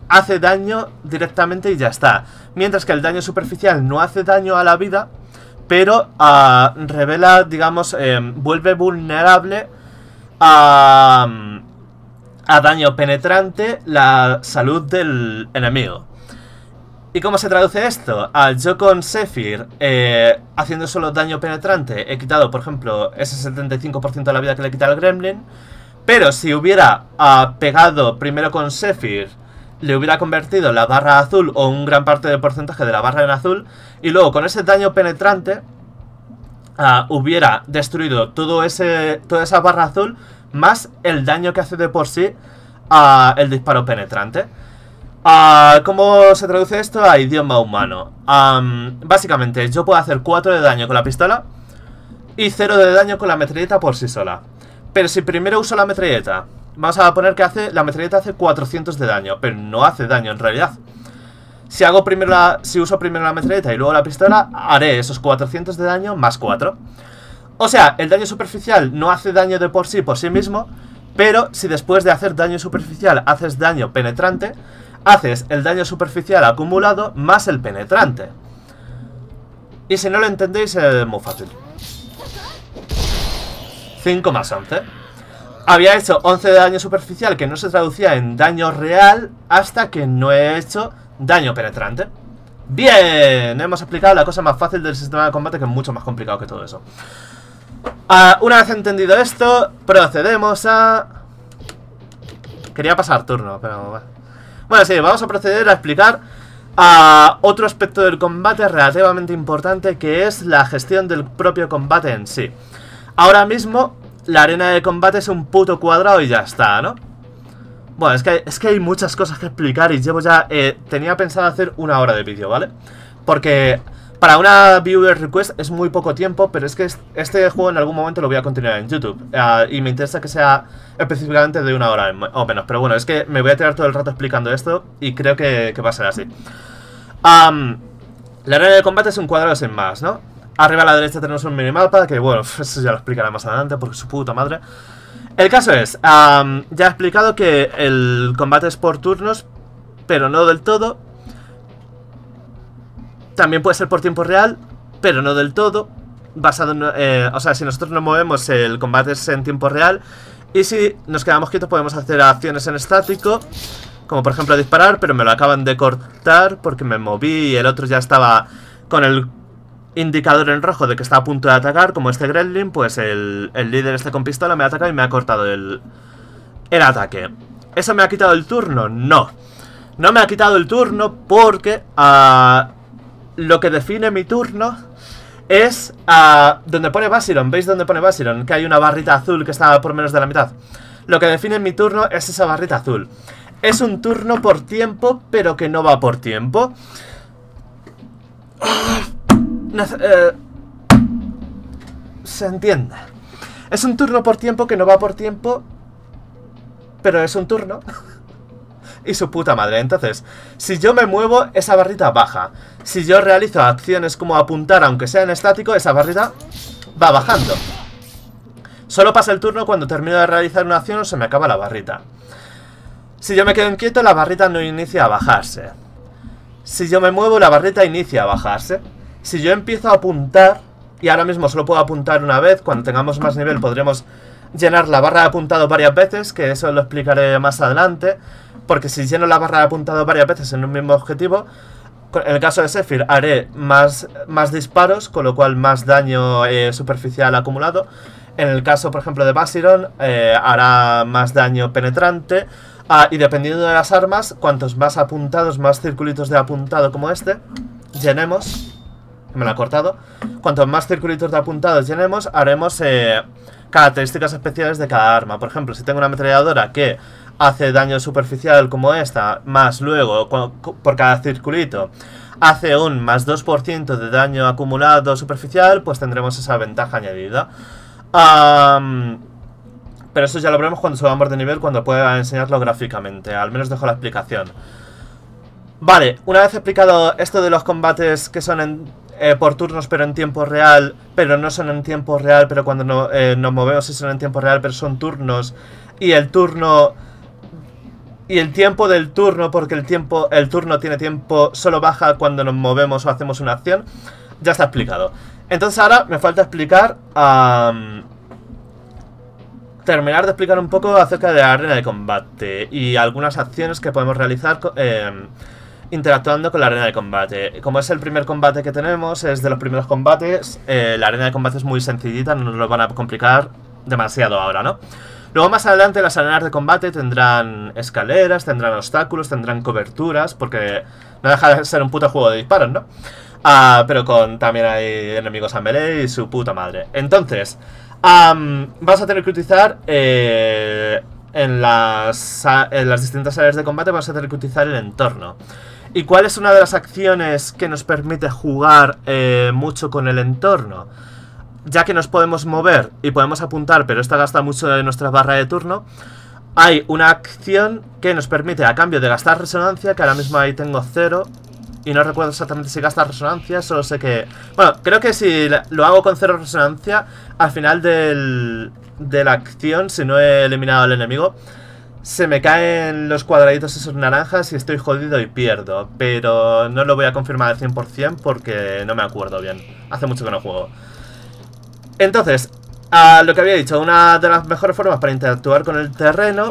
hace daño directamente y ya está. Mientras que el daño superficial no hace daño a la vida, pero uh, revela, digamos, eh, vuelve vulnerable a, a daño penetrante la salud del enemigo. ¿Y cómo se traduce esto? Al yo con Zephyr eh, haciendo solo daño penetrante he quitado, por ejemplo, ese setenta y cinco por ciento de la vida que le quita al Gremlin. Pero si hubiera uh, pegado primero con Zephyr, le hubiera convertido la barra azul o un gran parte del porcentaje de la barra en azul, y luego con ese daño penetrante uh, hubiera destruido todo ese, toda esa barra azul más el daño que hace de por sí uh, el disparo penetrante. Uh, ¿Cómo se traduce esto a idioma humano? Um, básicamente yo puedo hacer cuatro de daño con la pistola y cero de daño con la metralleta por sí sola. Pero si primero uso la metralleta, vamos a poner que hace la metralleta hace cuatrocientos de daño, pero no hace daño en realidad. Si hago primero la, si uso primero la metralleta y luego la pistola, haré esos cuatrocientos de daño más cuatro. O sea, el daño superficial no hace daño de por sí, por sí mismo, pero si después de hacer daño superficial haces daño penetrante, haces el daño superficial acumulado más el penetrante. Y si no lo entendéis, es muy fácil. cinco más once. Había hecho once de daño superficial que no se traducía en daño real hasta que no he hecho daño penetrante. Bien, hemos explicado la cosa más fácil del sistema de combate, que es mucho más complicado que todo eso. Uh, una vez entendido esto, procedemos a... Quería pasar turno, pero... Bueno, sí, vamos a proceder a explicar uh, otro aspecto del combate relativamente importante, que es la gestión del propio combate en sí. Ahora mismo, la arena de combate es un puto cuadrado y ya está, ¿no? Bueno, es que hay, es que hay muchas cosas que explicar y llevo ya... Eh, tenía pensado hacer una hora de vídeo, ¿vale? Porque para una viewer request es muy poco tiempo, pero es que este juego en algún momento lo voy a continuar en YouTube. Uh, y me interesa que sea específicamente de una hora o menos. Pero bueno, es que me voy a tirar todo el rato explicando esto y creo que, que va a ser así. Um, la arena de combate es un cuadrado sin más, ¿no? Arriba a la derecha tenemos un minimapa, que bueno, eso ya lo explicaré más adelante, porque su puta madre. El caso es, um, ya he explicado que el combate es por turnos, pero no del todo. También puede ser por tiempo real, pero no del todo. Basado en, eh, o sea, si nosotros nos movemos, el combate es en tiempo real. Y si nos quedamos quietos, podemos hacer acciones en estático, como por ejemplo disparar, pero me lo acaban de cortar porque me moví y el otro ya estaba con el indicador en rojo de que está a punto de atacar. Como este Gremlin, pues el, el líder este con pistola me ataca y me ha cortado el, el ataque. ¿Eso me ha quitado el turno? No. No me ha quitado el turno porque uh, lo que define mi turno es uh, donde pone Basiron. ¿Veis donde pone Basiron? Que hay una barrita azul que está por menos de la mitad. Lo que define mi turno es esa barrita azul. Es un turno por tiempo, pero que no va por tiempo. Eh, se entiende. Es un turno por tiempo que no va por tiempo, pero es un turno. Y su puta madre. Entonces, si yo me muevo, esa barrita baja. Si yo realizo acciones como apuntar, aunque sea en estático, esa barrita va bajando. Solo pasa el turno cuando termino de realizar una acción o se me acaba la barrita. Si yo me quedo inquieto, la barrita no inicia a bajarse. Si yo me muevo, la barrita inicia a bajarse. Si yo empiezo a apuntar, y ahora mismo solo puedo apuntar una vez, cuando tengamos más nivel podremos llenar la barra de apuntado varias veces, que eso lo explicaré más adelante, porque si lleno la barra de apuntado varias veces en un mismo objetivo, en el caso de Zephyr haré más, más disparos, con lo cual más daño eh, superficial acumulado. En el caso, por ejemplo, de Basiron, eh, hará más daño penetrante. Ah, y dependiendo de las armas, cuantos más apuntados, más circulitos de apuntado como este llenemos, me lo ha cortado, cuantos más circulitos de apuntados llenemos, haremos eh, características especiales de cada arma. Por ejemplo, si tengo una ametralladora que hace daño superficial como esta, más luego, por cada circulito, hace un más dos por ciento de daño acumulado superficial, pues tendremos esa ventaja añadida. Um, pero eso ya lo veremos cuando subamos de nivel, cuando pueda enseñarlo gráficamente. Al menos dejo la explicación. Vale, una vez explicado esto de los combates que son en, eh, por turnos pero en tiempo real, pero no son en tiempo real, pero cuando no, eh, nos movemos sí son en tiempo real, pero son turnos, y el turno Y el tiempo del turno, porque el tiempo el turno tiene tiempo, solo baja cuando nos movemos o hacemos una acción, ya está explicado. Entonces ahora me falta explicar... Um, terminar de explicar un poco acerca de la arena de combate y algunas acciones que podemos realizar eh, interactuando con la arena de combate. Como es el primer combate que tenemos, es de los primeros combates, eh, la arena de combate es muy sencillita, no nos lo van a complicar demasiado ahora, ¿no? Luego más adelante las arenas de combate tendrán escaleras, tendrán obstáculos, tendrán coberturas, porque no deja de ser un puto juego de disparos, ¿no? Ah, pero con también hay enemigos a melee y su puta madre. Entonces... Um, vas a tener que utilizar eh, en, las, en las distintas áreas de combate vas a tener que utilizar el entorno. ¿Y cuál es una de las acciones que nos permite jugar eh, mucho con el entorno? Ya que nos podemos mover y podemos apuntar, pero esta gasta mucho de nuestra barra de turno, hay una acción que nos permite, a cambio de gastar resonancia, que ahora mismo ahí tengo cero, y no recuerdo exactamente si gasta resonancia, solo sé que... Bueno, creo que si lo hago con cero resonancia, al final del, de la acción, si no he eliminado al enemigo, se me caen los cuadraditos esos naranjas y estoy jodido y pierdo. Pero no lo voy a confirmar al cien por cien porque no me acuerdo bien. Hace mucho que no juego. Entonces, a lo que había dicho, una de las mejores formas para interactuar con el terreno,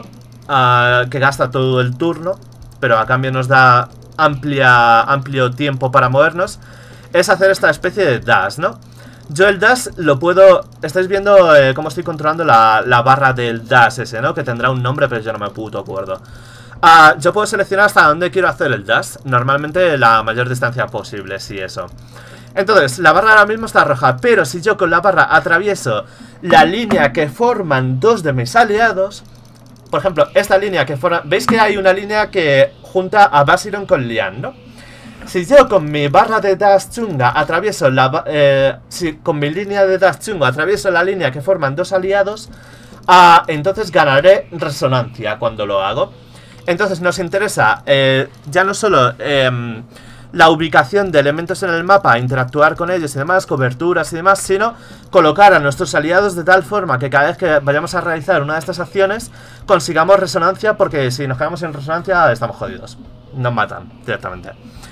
a, que gasta todo el turno, pero a cambio nos da... Amplia, amplio tiempo para movernos, es hacer esta especie de dash, ¿no? Yo el dash lo puedo... Estáis viendo eh, cómo estoy controlando la, la barra del dash ese, ¿no? Que tendrá un nombre, pero yo no me puto acuerdo. Ah, yo puedo seleccionar hasta dónde quiero hacer el dash. Normalmente la mayor distancia posible, sí, eso. Entonces, la barra ahora mismo está roja, pero si yo con la barra atravieso la línea que forman dos de mis aliados... Por ejemplo, esta línea que forma... ¿Veis que hay una línea que junta a Bastion con Lian, ¿no? Si yo con mi barra de dash chunga atravieso la... Eh, si con mi línea de dash chunga atravieso la línea que forman dos aliados, ah, entonces ganaré resonancia cuando lo hago. Entonces nos interesa eh, ya no solo... Eh, la ubicación de elementos en el mapa, interactuar con ellos y demás, coberturas y demás, sino colocar a nuestros aliados de tal forma que cada vez que vayamos a realizar una de estas acciones consigamos resonancia, porque si nos quedamos sin resonancia estamos jodidos, nos matan directamente.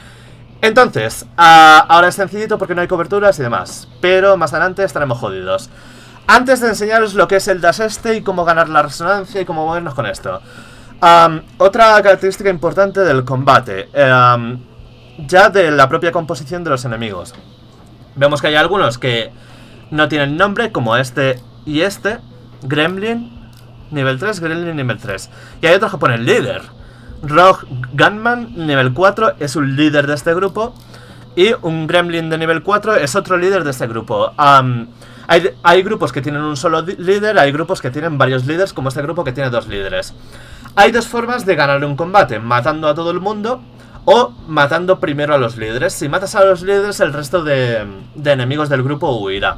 Entonces, uh, ahora es sencillito porque no hay coberturas y demás, pero más adelante estaremos jodidos. Antes de enseñaros lo que es el dash este y cómo ganar la resonancia y cómo movernos con esto, um, otra característica importante del combate, um, ya de la propia composición de los enemigos. Vemos que hay algunos que no tienen nombre, como este y este. Gremlin, nivel tres, Gremlin, nivel tres. Y hay otros que ponen líder. Rogue Gunman, nivel cuatro, es un líder de este grupo. Y un Gremlin de nivel cuatro es otro líder de este grupo. Um, hay, hay grupos que tienen un solo líder, hay grupos que tienen varios líderes, como este grupo que tiene dos líderes. Hay dos formas de ganar un combate: matando a todo el mundo o matando primero a los líderes. Si matas a los líderes, el resto de, de enemigos del grupo huirá.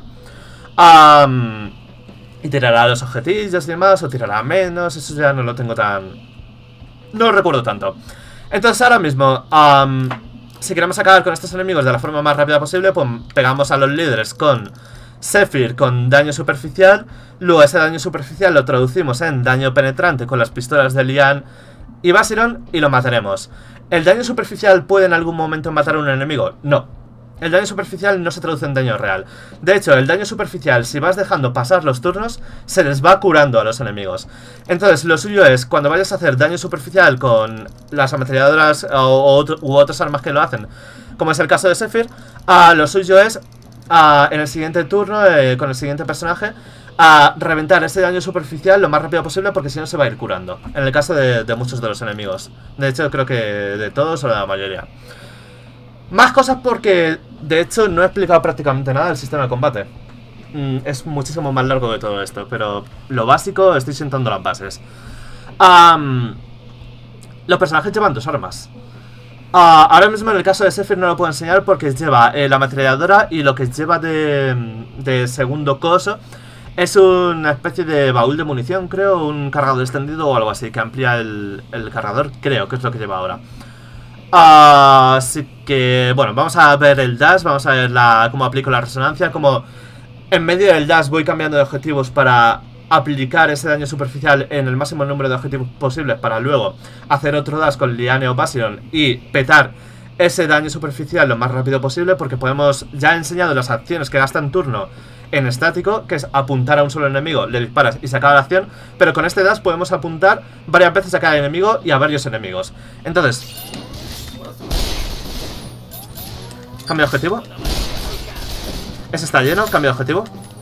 Um, y tirará los objetillos y demás, o tirará menos. Eso ya no lo tengo tan... No lo recuerdo tanto. Entonces ahora mismo, um, si queremos acabar con estos enemigos de la forma más rápida posible, pues pegamos a los líderes con Zephyr, con daño superficial. Luego ese daño superficial lo traducimos en daño penetrante con las pistolas de Lian y Bastion y lo mataremos. ¿El daño superficial puede en algún momento matar a un enemigo? No. El daño superficial no se traduce en daño real. De hecho, el daño superficial, si vas dejando pasar los turnos, se les va curando a los enemigos. Entonces, lo suyo es, cuando vayas a hacer daño superficial con las ametralladoras o, o otro, u otras armas que lo hacen, como es el caso de Zephyr, uh, lo suyo es, uh, en el siguiente turno, eh, con el siguiente personaje, a reventar ese daño superficial lo más rápido posible, porque si no se va a ir curando. En el caso de, de muchos de los enemigos. De hecho, creo que de todos o de la mayoría. Más cosas porque, de hecho, no he explicado prácticamente nada del sistema de combate. Mm, es muchísimo más largo que todo esto, pero lo básico, estoy sentando las bases. Um, los personajes llevan dos armas. Uh, ahora mismo en el caso de Zephyr no lo puedo enseñar porque lleva eh, la ametralladora, y lo que lleva de, de segundo coso es una especie de baúl de munición, creo, un cargador extendido o algo así, que amplía el, el cargador, creo que es lo que lleva ahora. Uh, así que, bueno, vamos a ver el dash, vamos a ver la, cómo aplico la resonancia, cómo en medio del dash voy cambiando de objetivos para aplicar ese daño superficial en el máximo número de objetivos posibles para luego hacer otro dash con Liane o Bastion y petar ese daño superficial lo más rápido posible, porque podemos, ya he enseñado las acciones que gastan turno en estático, que es apuntar a un solo enemigo, le disparas y se acaba la acción, pero con este dash podemos apuntar varias veces a cada enemigo y a varios enemigos. Entonces, cambio de objetivo. Ese está lleno, cambio de objetivo.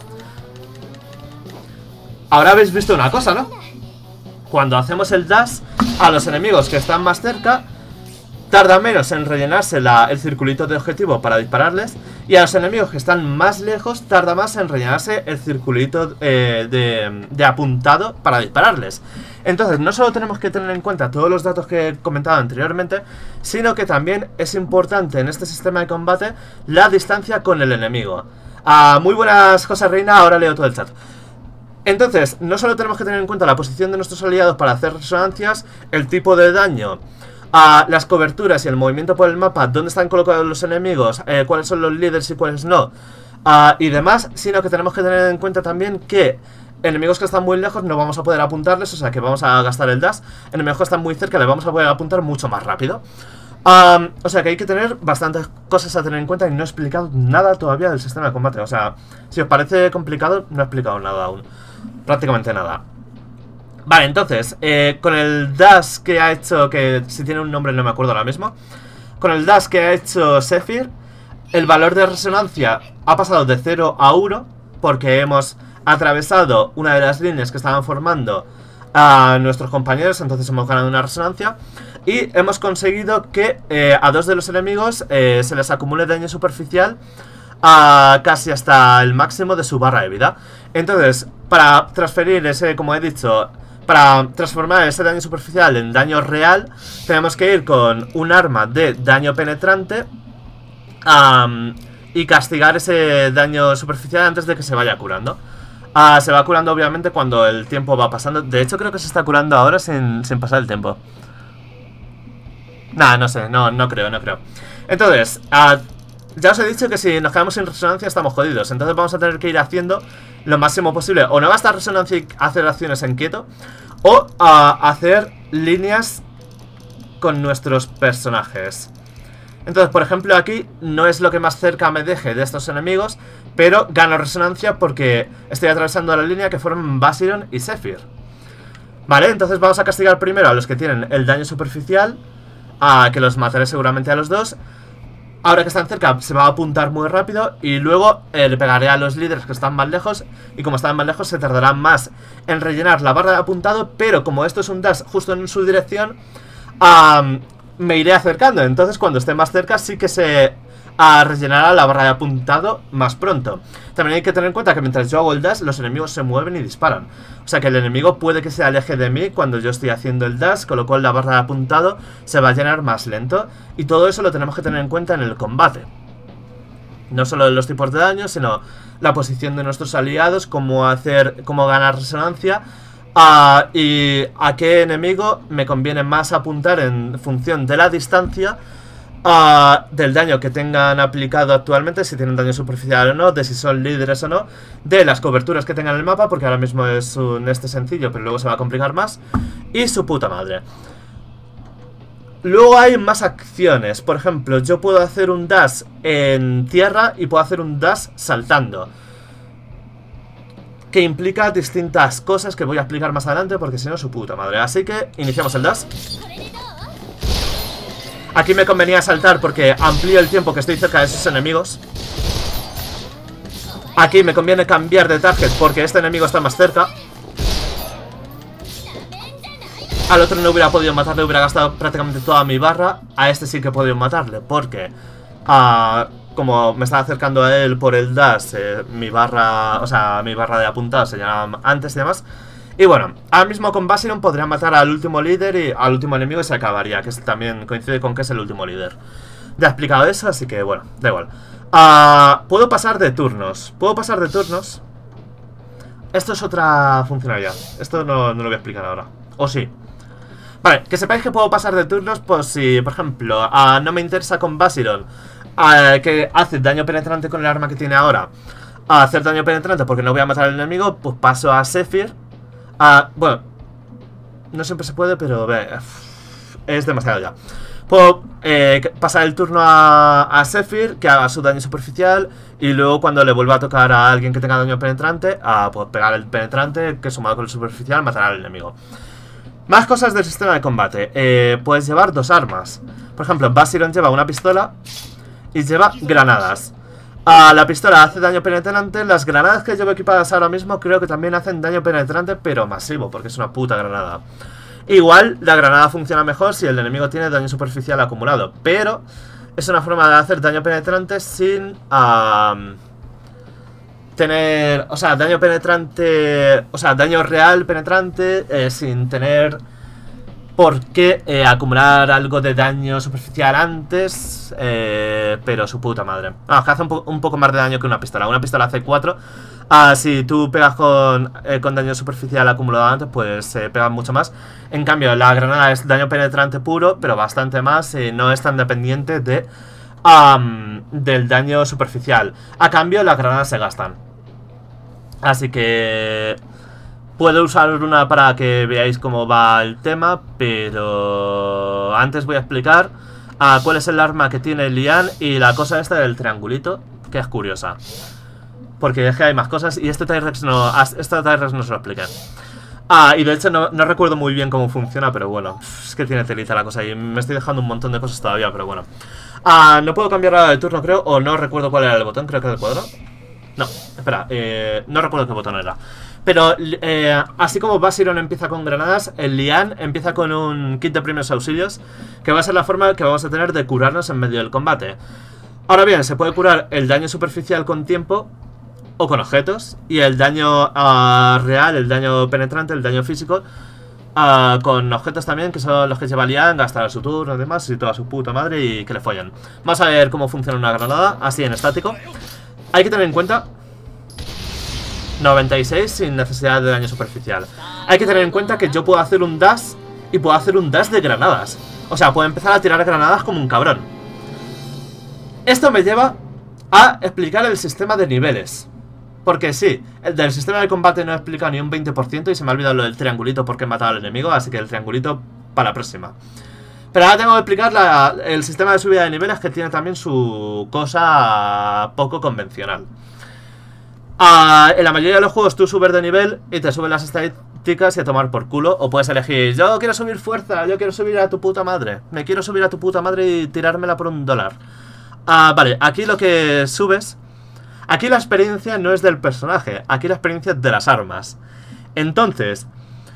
Ahora habéis visto una cosa, ¿no? Cuando hacemos el dash a los enemigos que están más cerca, tarda menos en rellenarse la, el circulito de objetivo para dispararles, y a los enemigos que están más lejos tarda más en rellenarse el circulito eh, de, de apuntado para dispararles. Entonces no solo tenemos que tener en cuenta todos los datos que he comentado anteriormente, sino que también es importante en este sistema de combate la distancia con el enemigo. Ah, muy buenas, José Reina, ahora leo todo el chat. Entonces, no solo tenemos que tener en cuenta la posición de nuestros aliados para hacer resonancias, el tipo de daño, a las coberturas y el movimiento por el mapa, dónde están colocados los enemigos, eh, cuáles son los líderes y cuáles no, uh, y demás, sino que tenemos que tener en cuenta también que enemigos que están muy lejos no vamos a poder apuntarles, o sea que vamos a gastar el dash. Enemigos que están muy cerca les vamos a poder apuntar mucho más rápido. Um, o sea que hay que tener bastantes cosas a tener en cuenta y no he explicado nada todavía del sistema de combate. O sea, si os parece complicado, no he explicado nada aún. Prácticamente nada. Vale, entonces, eh, con el dash que ha hecho, que si tiene un nombre no me acuerdo ahora mismo, con el dash que ha hecho Zephyr, el valor de resonancia ha pasado de cero a uno, porque hemos atravesado una de las líneas que estaban formando a nuestros compañeros, entonces hemos ganado una resonancia, y hemos conseguido que eh, a dos de los enemigos eh, se les acumule daño superficial a casi hasta el máximo de su barra de vida. Entonces, para transferir ese, como he dicho, para transformar ese daño superficial en daño real, tenemos que ir con un arma de daño penetrante um, y castigar ese daño superficial antes de que se vaya curando. Uh, se va curando obviamente cuando el tiempo va pasando. De hecho creo que se está curando ahora sin, sin pasar el tiempo. Nah, no sé, no, no creo, no creo. Entonces, uh, ya os he dicho que si nos quedamos sin resonancia estamos jodidos. Entonces vamos a tener que ir haciendo lo máximo posible o no gastar resonancia y hacer acciones en quieto, o uh, hacer líneas con nuestros personajes. Entonces, por ejemplo, aquí no es lo que más cerca me deje de estos enemigos, pero gano resonancia porque estoy atravesando la línea que forman Bastion y Zephyr. Vale, entonces vamos a castigar primero a los que tienen el daño superficial, a que los mataré seguramente a los dos. Ahora que están cerca se va a apuntar muy rápido y luego eh, le pegaré a los líderes que están más lejos, y como están más lejos se tardará más en rellenar la barra de apuntado, pero como esto es un dash justo en su dirección, um, me iré acercando. Entonces cuando esté más cerca sí que se uh, rellenará la barra de apuntado más pronto. También hay que tener en cuenta que mientras yo hago el dash los enemigos se mueven y disparan. O sea que el enemigo puede que se aleje de mí cuando yo estoy haciendo el dash, con lo cual la barra de apuntado se va a llenar más lento. Y todo eso lo tenemos que tener en cuenta en el combate. No solo los tipos de daño, sino la posición de nuestros aliados, cómo hacer, cómo ganar resonancia, uh, y a qué enemigo me conviene más apuntar en función de la distancia, Uh, del daño que tengan aplicado actualmente, si tienen daño superficial o no, de si son líderes o no, de las coberturas que tengan en el mapa, porque ahora mismo es un este sencillo, pero luego se va a complicar más, y su puta madre. Luego hay más acciones. Por ejemplo, yo puedo hacer un dash en tierra y puedo hacer un dash saltando, que implica distintas cosas que voy a explicar más adelante, porque si no, su puta madre. Así que iniciamos el dash. Aquí me convenía saltar porque amplío el tiempo que estoy cerca de esos enemigos. Aquí me conviene cambiar de target porque este enemigo está más cerca. Al otro no hubiera podido matarle, hubiera gastado prácticamente toda mi barra. A este sí que he podido matarle porque uh, como me estaba acercando a él por el dash, eh, mi barra, o sea, mi barra de apuntado se llenaba antes y demás. Y bueno, ahora mismo con Bastion podría matar al último líder y al último enemigo y se acabaría, que también coincide con que es el último líder. Ya he explicado eso, así que bueno, da igual. uh, Puedo pasar de turnos. Puedo pasar de turnos. Esto es otra funcionalidad. Esto no, no lo voy a explicar ahora. O sí. Vale, que sepáis que puedo pasar de turnos. Pues si, por ejemplo, uh, no me interesa con Bastion, uh, que hace daño penetrante con el arma que tiene ahora, a hacer daño penetrante porque no voy a matar al enemigo, pues paso a Zephyr. A, bueno, no siempre se puede, pero ve, es demasiado ya. Puedo eh, pasar el turno a, a Zephyr, que haga su daño superficial, y luego cuando le vuelva a tocar a alguien que tenga daño penetrante, a pues, pegar el penetrante, que sumado con el superficial, matará al enemigo. Más cosas del sistema de combate. Eh, puedes llevar dos armas. Por ejemplo, Basiron lleva una pistola y lleva granadas. A la pistola hace daño penetrante. Las granadas que llevo equipadas ahora mismo creo que también hacen daño penetrante, pero masivo, porque es una puta granada. Igual la granada funciona mejor si el enemigo tiene daño superficial acumulado, pero es una forma de hacer daño penetrante sin um, tener, o sea, daño penetrante, o sea, daño real penetrante eh, sin tener por qué eh, acumular algo de daño superficial antes, eh, pero su puta madre. Ah, que hace un, po un poco más de daño que una pistola. Una pistola hace cuatro. Ah, si tú pegas con, eh, con daño superficial acumulado antes, pues se eh, pegan mucho más. En cambio, la granada es daño penetrante puro, pero bastante más. Y no es tan dependiente de um, del daño superficial. A cambio, las granadas se gastan. Así que puedo usar una para que veáis cómo va el tema, pero antes voy a explicar uh, cuál es el arma que tiene Lian y la cosa esta del triangulito, que es curiosa. Porque es que hay más cosas y este T-Rex no, este T-Rex no se lo expliqué. Ah, y de hecho no, no recuerdo muy bien cómo funciona, pero bueno, es que tiene telita la cosa y me estoy dejando un montón de cosas todavía, pero bueno. Ah, no puedo cambiar de turno, creo, o no recuerdo cuál era el botón, creo que era el cuadrado. No, espera, eh, no recuerdo qué botón era. Pero, eh, así como Basiron empieza con granadas, el Lian empieza con un kit de primeros auxilios, que va a ser la forma que vamos a tener de curarnos en medio del combate. Ahora bien, se puede curar el daño superficial con tiempo o con objetos, y el daño uh, real, el daño penetrante, el daño físico, uh, con objetos también, que son los que lleva Lian, gastar su turno y demás, y toda su puta madre, y que le follen. Vamos a ver cómo funciona una granada, así en estático. Hay que tener en cuenta noventa y seis sin necesidad de daño superficial. Hay que tener en cuenta que yo puedo hacer un dash y puedo hacer un dash de granadas. O sea, puedo empezar a tirar granadas como un cabrón. Esto me lleva a explicar el sistema de niveles. Porque sí, el del sistema de combate no he explicado ni un veinte por ciento y se me ha olvidado lo del triangulito porque he matado al enemigo, así que el triangulito para la próxima. Pero ahora tengo que explicar la, el sistema de subida de niveles, que tiene también su cosa poco convencional. Uh, en la mayoría de los juegos tú subes de nivel y te suben las estadísticas y a tomar por culo. O puedes elegir, yo quiero subir fuerza, yo quiero subir a tu puta madre. Me quiero subir a tu puta madre y tirármela por un dólar. Uh, vale, aquí lo que subes... Aquí la experiencia no es del personaje, aquí la experiencia es de las armas. Entonces,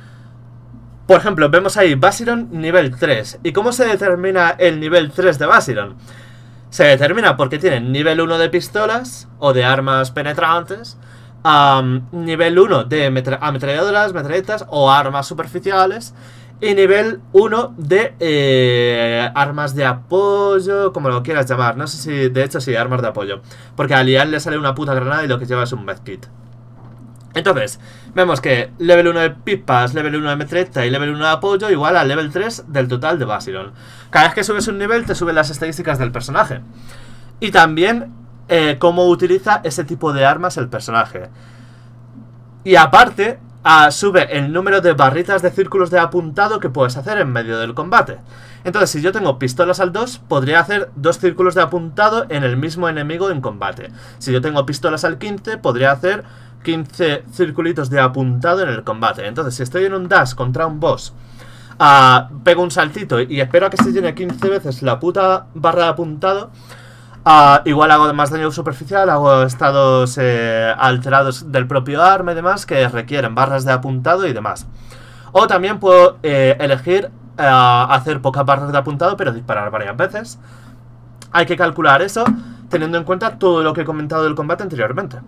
por ejemplo, vemos ahí Basiron nivel tres. ¿Y cómo se determina el nivel tres de Basiron? Se determina porque tienen nivel uno de pistolas o de armas penetrantes, um, nivel uno de ametralladoras, metralletas o armas superficiales, y nivel uno de eh, armas de apoyo, como lo quieras llamar. No sé si, de hecho sí, armas de apoyo, porque a Lian le sale una puta granada y lo que lleva es un medkit. Entonces, vemos que level uno de pipas, level uno de metralleta y level uno de apoyo igual a level tres del total de Basiron. Cada vez que subes un nivel te suben las estadísticas del personaje. Y también eh, cómo utiliza ese tipo de armas el personaje. Y aparte, uh, sube el número de barritas de círculos de apuntado que puedes hacer en medio del combate. Entonces, si yo tengo pistolas al dos, podría hacer dos círculos de apuntado en el mismo enemigo en combate. Si yo tengo pistolas al quince, podría hacer quince circulitos de apuntado en el combate. Entonces, si estoy en un dash contra un boss, uh, pego un saltito y espero a que se llene quince veces la puta barra de apuntado, uh, igual hago más daño superficial, hago estados eh, alterados del propio arma y demás que requieren barras de apuntado y demás. O también puedo eh, elegir uh, hacer pocas barras de apuntado pero disparar varias veces. Hay que calcular eso teniendo en cuenta todo lo que he comentado del combate anteriormente,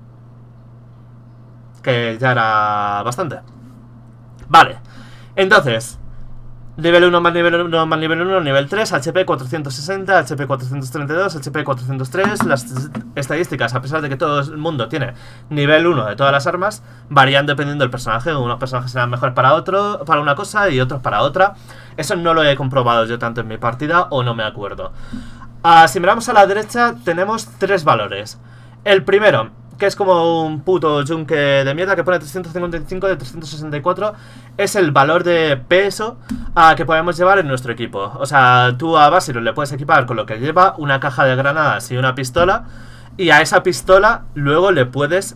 que ya era bastante. Vale, entonces nivel uno más nivel uno más nivel uno, nivel tres, H P cuatrocientos sesenta, H P cuatrocientos treinta y dos, H P cuatrocientos tres. Las estadísticas, a pesar de que todo el mundo tiene nivel uno de todas las armas, varían dependiendo del personaje. Unos personajes serán mejores para otro, para una cosa y otros para otra. Eso no lo he comprobado yo tanto en mi partida, o no me acuerdo. uh, Si miramos a la derecha tenemos tres valores. El primero, que es como un puto yunque de mierda que pone trescientos cincuenta y cinco de trescientos sesenta y cuatro, es el valor de peso a que podemos llevar en nuestro equipo. O sea, tú a Basilius le puedes equipar con lo que lleva, una caja de granadas y una pistola, y a esa pistola luego le puedes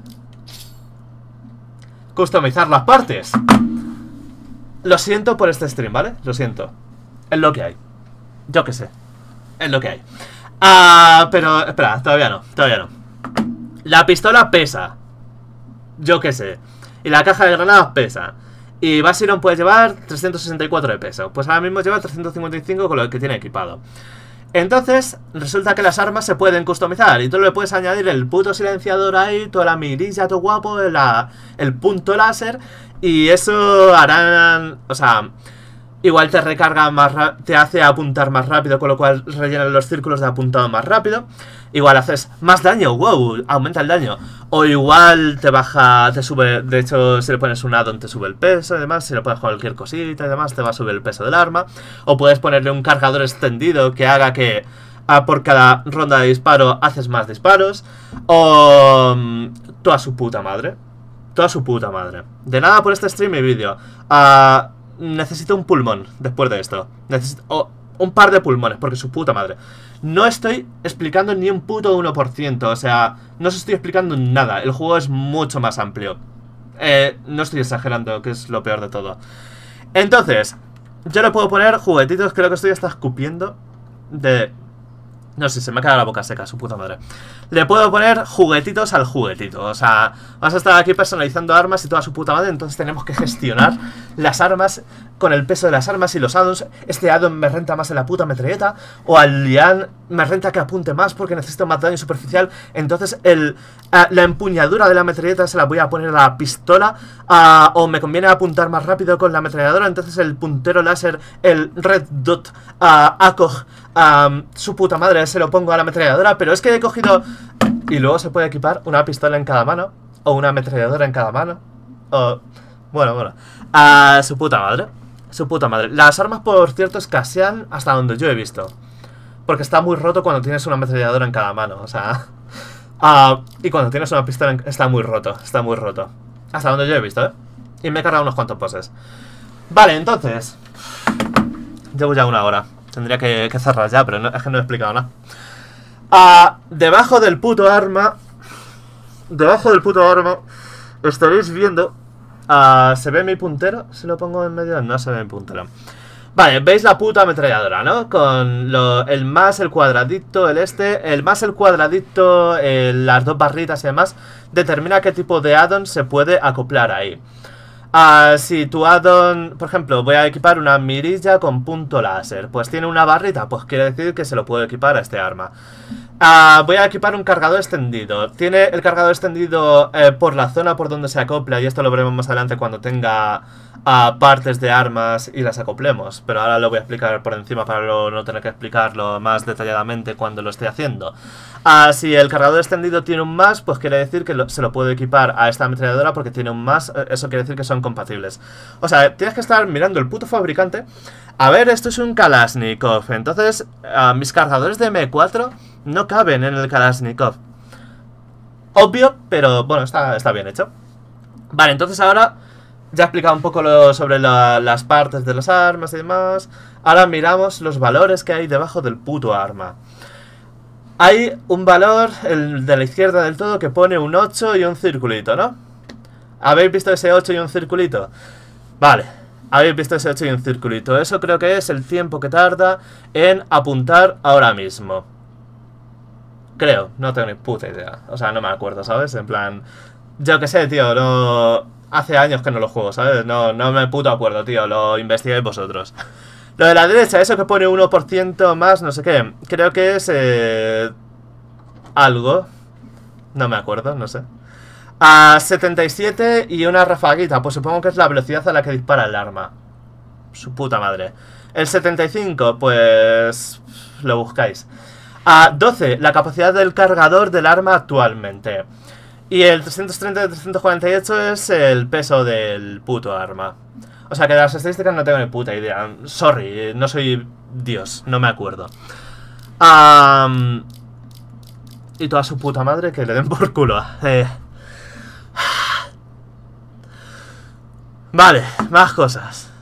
customizar las partes. Lo siento por este stream, ¿vale? Lo siento. Es lo que hay. Yo qué sé. Es lo que hay. Ah, pero, espera, todavía no, todavía no. La pistola pesa. Yo qué sé. Y la caja de granadas pesa. Y Basilius puede llevar trescientos sesenta y cuatro de peso. Pues ahora mismo lleva trescientos cincuenta y cinco con lo que tiene equipado. Entonces, resulta que las armas se pueden customizar. Y tú le puedes añadir el puto silenciador ahí, toda la mirilla, todo guapo, la, el punto láser. Y eso harán... O sea... Igual te recarga más, te hace apuntar más rápido, con lo cual rellenan los círculos de apuntado más rápido. Igual haces más daño, wow, aumenta el daño. O igual te baja, te sube, de hecho si le pones un addon te sube el peso y demás. Si le pones cualquier cosita y demás te va a subir el peso del arma. O puedes ponerle un cargador extendido que haga que ah, por cada ronda de disparo haces más disparos. O um, toda su puta madre. Toda su puta madre. De nada por este stream y vídeo. Ah... Uh, Necesito un pulmón después de esto. Necesito oh, un par de pulmones, porque su puta madre. No estoy explicando ni un puto uno por ciento. O sea, no os estoy explicando nada. El juego es mucho más amplio. eh, No estoy exagerando, que es lo peor de todo. Entonces, yo le puedo poner juguetitos. Creo que estoy hasta escupiendo de... No sé, se me ha quedado la boca seca, su puta madre. Le puedo poner juguetitos al juguetito. O sea, vamos a estar aquí personalizando armas y toda su puta madre. Entonces tenemos que gestionar las armas con el peso de las armas y los addons. Este addon me renta más en la puta metralleta. O al lian me renta que apunte más porque necesito más daño superficial. Entonces el, uh, la empuñadura de la metralleta se la voy a poner a la pistola. uh, O me conviene apuntar más rápido con la ametralladora. Entonces el puntero láser, el red dot uh, A C O G, um, su puta madre, se lo pongo a la ametralladora. Pero es que he cogido... Y luego se puede equipar una pistola en cada mano. O una ametralladora en cada mano. O... Bueno, bueno. A su puta madre. Su puta madre. Las armas, por cierto, escasean hasta donde yo he visto. Porque está muy roto cuando tienes una ametralladora en cada mano. O sea... Uh, y cuando tienes una pistola en... está muy roto. Está muy roto. Hasta donde yo he visto, ¿eh? Y me he cargado unos cuantos poses. Vale, entonces... Llevo ya una hora. Tendría que, que cerrar ya, pero no, es que no he explicado nada. Uh, debajo del puto arma... Debajo del puto arma... Estaréis viendo... Uh, ¿Se ve mi puntero? Si lo pongo en medio, no se ve mi puntero. Vale, veis la puta ametralladora, ¿no? Con lo, el más, el cuadradito, el este. El más, el cuadradito, el, las dos barritas y demás. Determina qué tipo de addon se puede acoplar ahí. Uh, si tu addon, por ejemplo, voy a equipar una mirilla con punto láser. Pues tiene una barrita, pues quiere decir que se lo puedo equipar a este arma. Uh, voy a equipar un cargador extendido. Tiene el cargador extendido eh, por la zona por donde se acopla. Y esto lo veremos más adelante cuando tenga uh, partes de armas y las acoplemos. Pero ahora lo voy a explicar por encima para no, no tener que explicarlo más detalladamente cuando lo esté haciendo. Uh, si el cargador extendido tiene un más, pues quiere decir que lo, se lo puedo equipar a esta ametralladora porque tiene un más. Eso quiere decir que son compatibles. O sea, tienes que estar mirando el puto fabricante. A ver, esto es un Kalashnikov. Entonces, uh, mis cargadores de eme cuatro no caben en el Kalashnikov. Obvio, pero bueno, está, está bien hecho. Vale, entonces ahora ya he explicado un poco lo, sobre la, las partes de las armas y demás. Ahora miramos los valores que hay debajo del puto arma. Hay un valor, el de la izquierda del todo, que pone un ocho y un circulito, ¿no? ¿Habéis visto ese ocho y un circulito? Vale, habéis visto ese ocho y un circulito. Eso creo que es el tiempo que tarda en apuntar ahora mismo. Creo, no tengo ni puta idea. O sea, no me acuerdo, ¿sabes? En plan... Yo qué sé, tío, no... Hace años que no lo juego, ¿sabes? No, no me puto acuerdo, tío, lo investigáis vosotros. Lo de la derecha, eso que pone uno por ciento más, no sé qué. Creo que es... Eh... Algo. No me acuerdo, no sé. A setenta y siete y una rafaguita. Pues supongo que es la velocidad a la que dispara el arma. Su puta madre. El setenta y cinco, pues... Lo buscáis. A doce, la capacidad del cargador del arma actualmente. Y el trescientos treinta y trescientos cuarenta y ocho es el peso del puto arma. O sea que de las estadísticas no tengo ni puta idea. Sorry, no soy Dios, no me acuerdo. Um, y toda su puta madre que le den por culo. Eh. Vale, más cosas.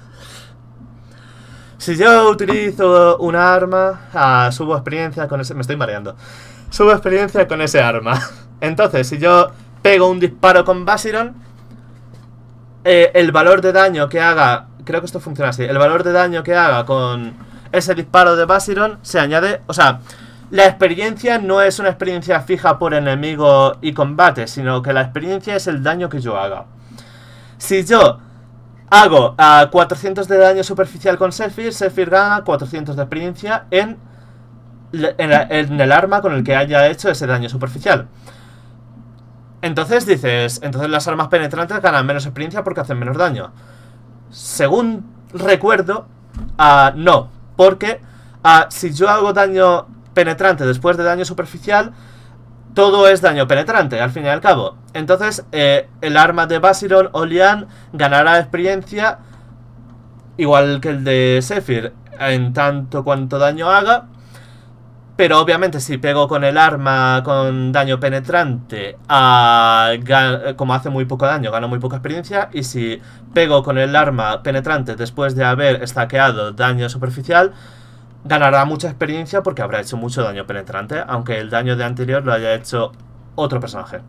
Si yo utilizo un arma, ah, subo experiencia con ese... Me estoy mareando. Subo experiencia con ese arma. Entonces, si yo pego un disparo con Basiron, eh, el valor de daño que haga... Creo que esto funciona así. El valor de daño que haga con ese disparo de Basiron se añade... O sea, la experiencia no es una experiencia fija por enemigo y combate, sino que la experiencia es el daño que yo haga. Si yo hago a cuatrocientos de daño superficial con Zephyr, Zephyr gana cuatrocientos de experiencia en, en, en el arma con el que haya hecho ese daño superficial. Entonces dices, entonces las armas penetrantes ganan menos experiencia porque hacen menos daño. Según recuerdo, uh, no, porque uh, si yo hago daño penetrante después de daño superficial, todo es daño penetrante, al fin y al cabo. Entonces, eh, el arma de Basiron o Lian ganará experiencia igual que el de Zephyr, en tanto cuanto daño haga. Pero obviamente si pego con el arma con daño penetrante, uh, como hace muy poco daño, gano muy poca experiencia. Y si pego con el arma penetrante después de haber stackeado daño superficial, ganará mucha experiencia porque habrá hecho mucho daño penetrante, aunque el daño de anterior lo haya hecho otro personaje.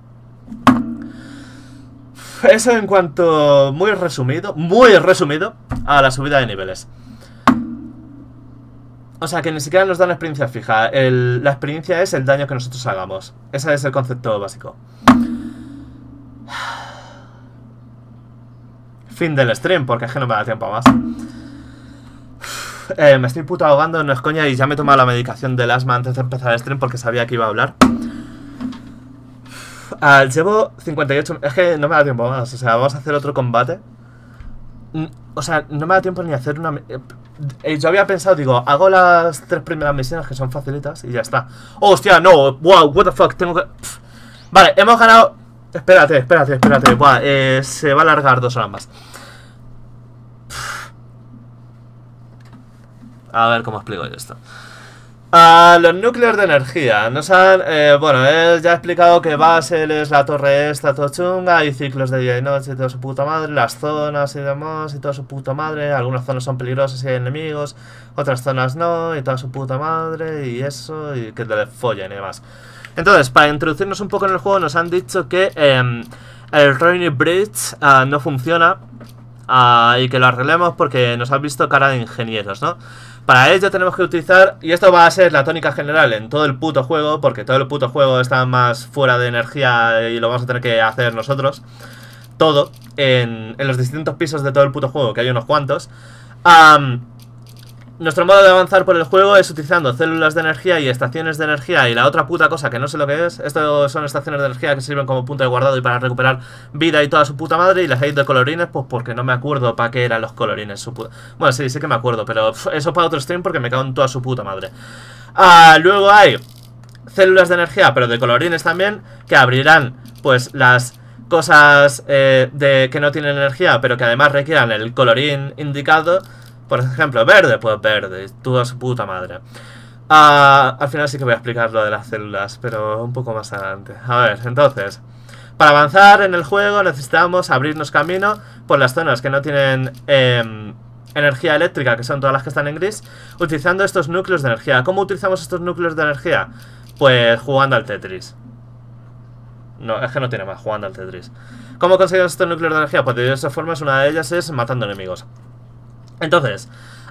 Eso en cuanto, muy resumido, muy resumido, a la subida de niveles. O sea, que ni siquiera nos dan experiencia fija. El, la experiencia es el daño que nosotros hagamos. Ese es el concepto básico. Fin del stream, porque es que no me da tiempo más. Eh, me estoy puto ahogando, no es coña, y ya me he tomado la medicación del asma antes de empezar el stream porque sabía que iba a hablar. Uh, llevo cincuenta y ocho... Es que no me da tiempo más. O sea, vamos a hacer otro combate. O sea, no me da tiempo ni hacer una... Eh, yo había pensado, digo, hago las tres primeras misiones que son facilitas y ya está. ¡Oh, hostia, no! ¡Wow! ¿What the fuck? Tengo que... Pff. Vale, hemos ganado... Espérate, espérate, espérate. Buah, eh, se va a alargar dos horas más. Pff. A ver cómo explico yo esto. A los núcleos de energía nos han, eh, bueno, él ya ha explicado que Basel es la torre esta todo chunga, hay ciclos de día y noche y toda su puta madre, las zonas y demás y toda su puta madre, algunas zonas son peligrosas y hay enemigos, otras zonas no y toda su puta madre y eso, y que te le follen y demás. Entonces, para introducirnos un poco en el juego nos han dicho que eh, el Rainy Bridge uh, no funciona uh, y que lo arreglemos porque nos han visto cara de ingenieros, ¿no? Para ello tenemos que utilizar, y esto va a ser la tónica general en todo el puto juego, porque todo el puto juego está más fuera de energía y lo vamos a tener que hacer nosotros, todo, en, en los distintos pisos de todo el puto juego, que hay unos cuantos. Um, nuestro modo de avanzar por el juego es utilizando células de energía y estaciones de energía y la otra puta cosa que no sé lo que es. Esto son estaciones de energía que sirven como punto de guardado y para recuperar vida y toda su puta madre. Y las hay de colorines, pues porque no me acuerdo para qué eran los colorines. Su puta... Bueno, sí, sí que me acuerdo, pero pff, eso para otro stream porque me cago en toda su puta madre. Ah, luego hay células de energía, pero de colorines también, que abrirán pues las cosas eh, de que no tienen energía, pero que además requieran el colorín indicado. Por ejemplo, verde, pues verde, toda su puta madre. Uh, al final sí que voy a explicar lo de las células, pero un poco más adelante. A ver, entonces, para avanzar en el juego necesitamos abrirnos camino por las zonas que no tienen eh, energía eléctrica, que son todas las que están en gris, utilizando estos núcleos de energía. ¿Cómo utilizamos estos núcleos de energía? Pues jugando al Tetris. No, es que no tiene más, jugando al Tetris. ¿Cómo conseguimos estos núcleos de energía? Pues de diversas formas, una de ellas es matando enemigos. Entonces,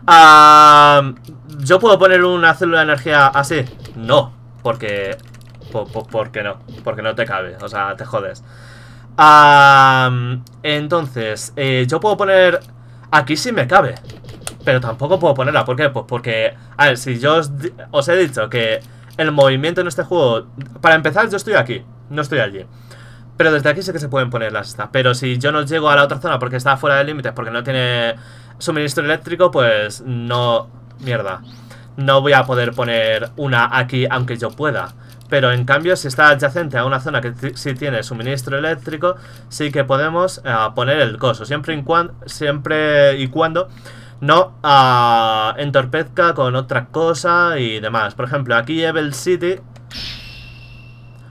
uh, ¿yo puedo poner una célula de energía así? No, porque... Por, por, porque no, porque no te cabe, o sea, te jodes. Uh, entonces, eh, yo puedo poner... Aquí sí me cabe, pero tampoco puedo ponerla. ¿Por qué? Pues porque... A ver, si yo os, os he dicho que el movimiento en este juego... Para empezar, yo estoy aquí, no estoy allí. Pero desde aquí sé que se pueden poner las estas. Pero si yo no llego a la otra zona porque está fuera de límites, porque no tiene suministro eléctrico, pues no... Mierda. No voy a poder poner una aquí aunque yo pueda. Pero en cambio, si está adyacente a una zona que sí tiene suministro eléctrico, sí que podemos uh, poner el coso. Siempre y, cuando, siempre y cuando no uh, entorpezca con otra cosa y demás. Por ejemplo, aquí Evil City...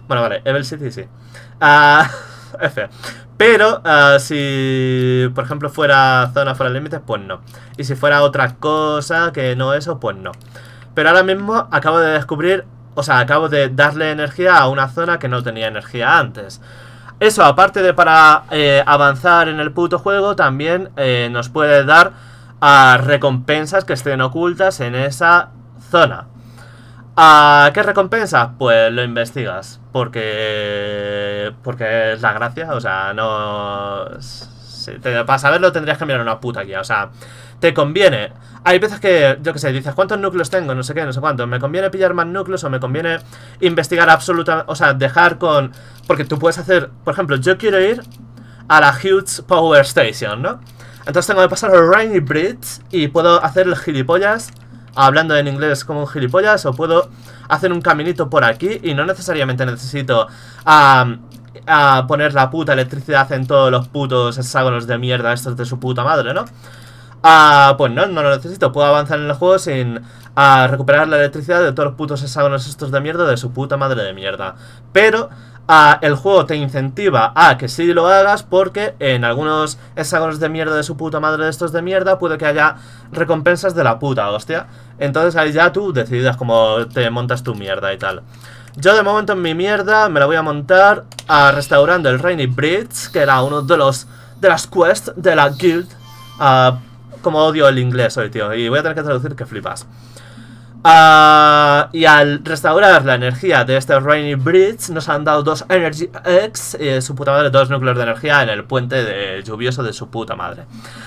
Bueno, vale, Evil City sí. Uh, F. Pero uh, si, por ejemplo, fuera zona fuera del límite, pues no. Y si fuera otra cosa que no eso, pues no. Pero ahora mismo acabo de descubrir, o sea, acabo de darle energía a una zona que no tenía energía antes. Eso, aparte de para eh, avanzar en el puto juego, también eh, nos puede dar uh, recompensas que estén ocultas en esa zona. Uh, ¿Qué recompensa? Pues lo investigas. Porque. Porque es la gracia. O sea, no. Si te, para saberlo tendrías que mirar una puta guía. O sea, te conviene. Hay veces que, yo que sé, dices, ¿cuántos núcleos tengo? No sé qué, no sé cuántos. ¿Me conviene pillar más núcleos o me conviene investigar absolutamente? O sea, dejar con. Porque tú puedes hacer. Por ejemplo, yo quiero ir a la Huge Power Station, ¿no? Entonces tengo que pasar el Rainy Bridge y puedo hacer el gilipollas. Hablando en inglés como un gilipollas, o puedo hacer un caminito por aquí y no necesariamente necesito um, uh, poner la puta electricidad en todos los putos hexágonos de mierda estos de su puta madre, ¿no? Uh, pues no, no lo necesito. Puedo avanzar en el juego sin uh, recuperar la electricidad de todos los putos hexágonos estos de mierda de su puta madre de mierda. Pero uh, el juego te incentiva a que sí lo hagas porque en algunos hexágonos de mierda de su puta madre de estos de mierda puede que haya recompensas de la puta hostia. Entonces ahí ya tú decidas cómo te montas tu mierda y tal. Yo de momento en mi mierda me la voy a montar a restaurando el Rainy Bridge, que era uno de los de las quests de la guild. Uh, como odio el inglés hoy, tío, y voy a tener que traducir que flipas. Uh, y al restaurar la energía de este Rainy Bridge nos han dado dos Energy X, eh, su puta madre, dos núcleos de energía en el puente de lluvioso de su puta madre.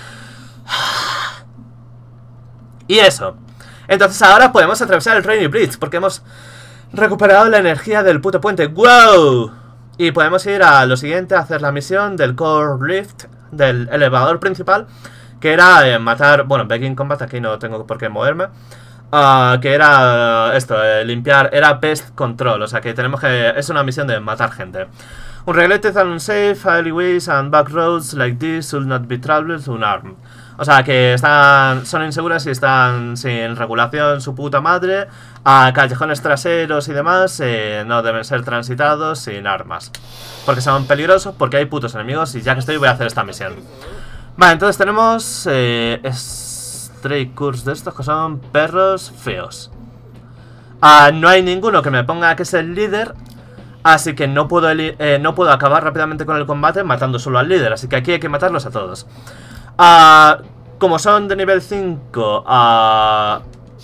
Y eso. Entonces ahora podemos atravesar el Rainy Bridge porque hemos recuperado la energía del puto puente. ¡Wow! Y podemos ir a lo siguiente, a hacer la misión del Core Lift, del elevador principal, que era eh, matar, bueno, Begin Combat, aquí no tengo por qué moverme. Uh, que era uh, esto, eh, limpiar, era Pest Control, o sea que tenemos que, es una misión de matar gente. Unregulated and unsafe alleyways and back roads like this should not be traveled unarmed. O sea que están, son inseguras y están sin regulación su puta madre. A callejones traseros y demás eh, no deben ser transitados sin armas. Porque son peligrosos, porque hay putos enemigos y ya que estoy voy a hacer esta misión. Vale, entonces tenemos eh, Stray Curs de estos que son perros feos. Ah, no hay ninguno que me ponga que es el líder. Así que no puedo, eh, no puedo acabar rápidamente con el combate matando solo al líder. Así que aquí hay que matarlos a todos. Ah, como son de nivel cinco, ah,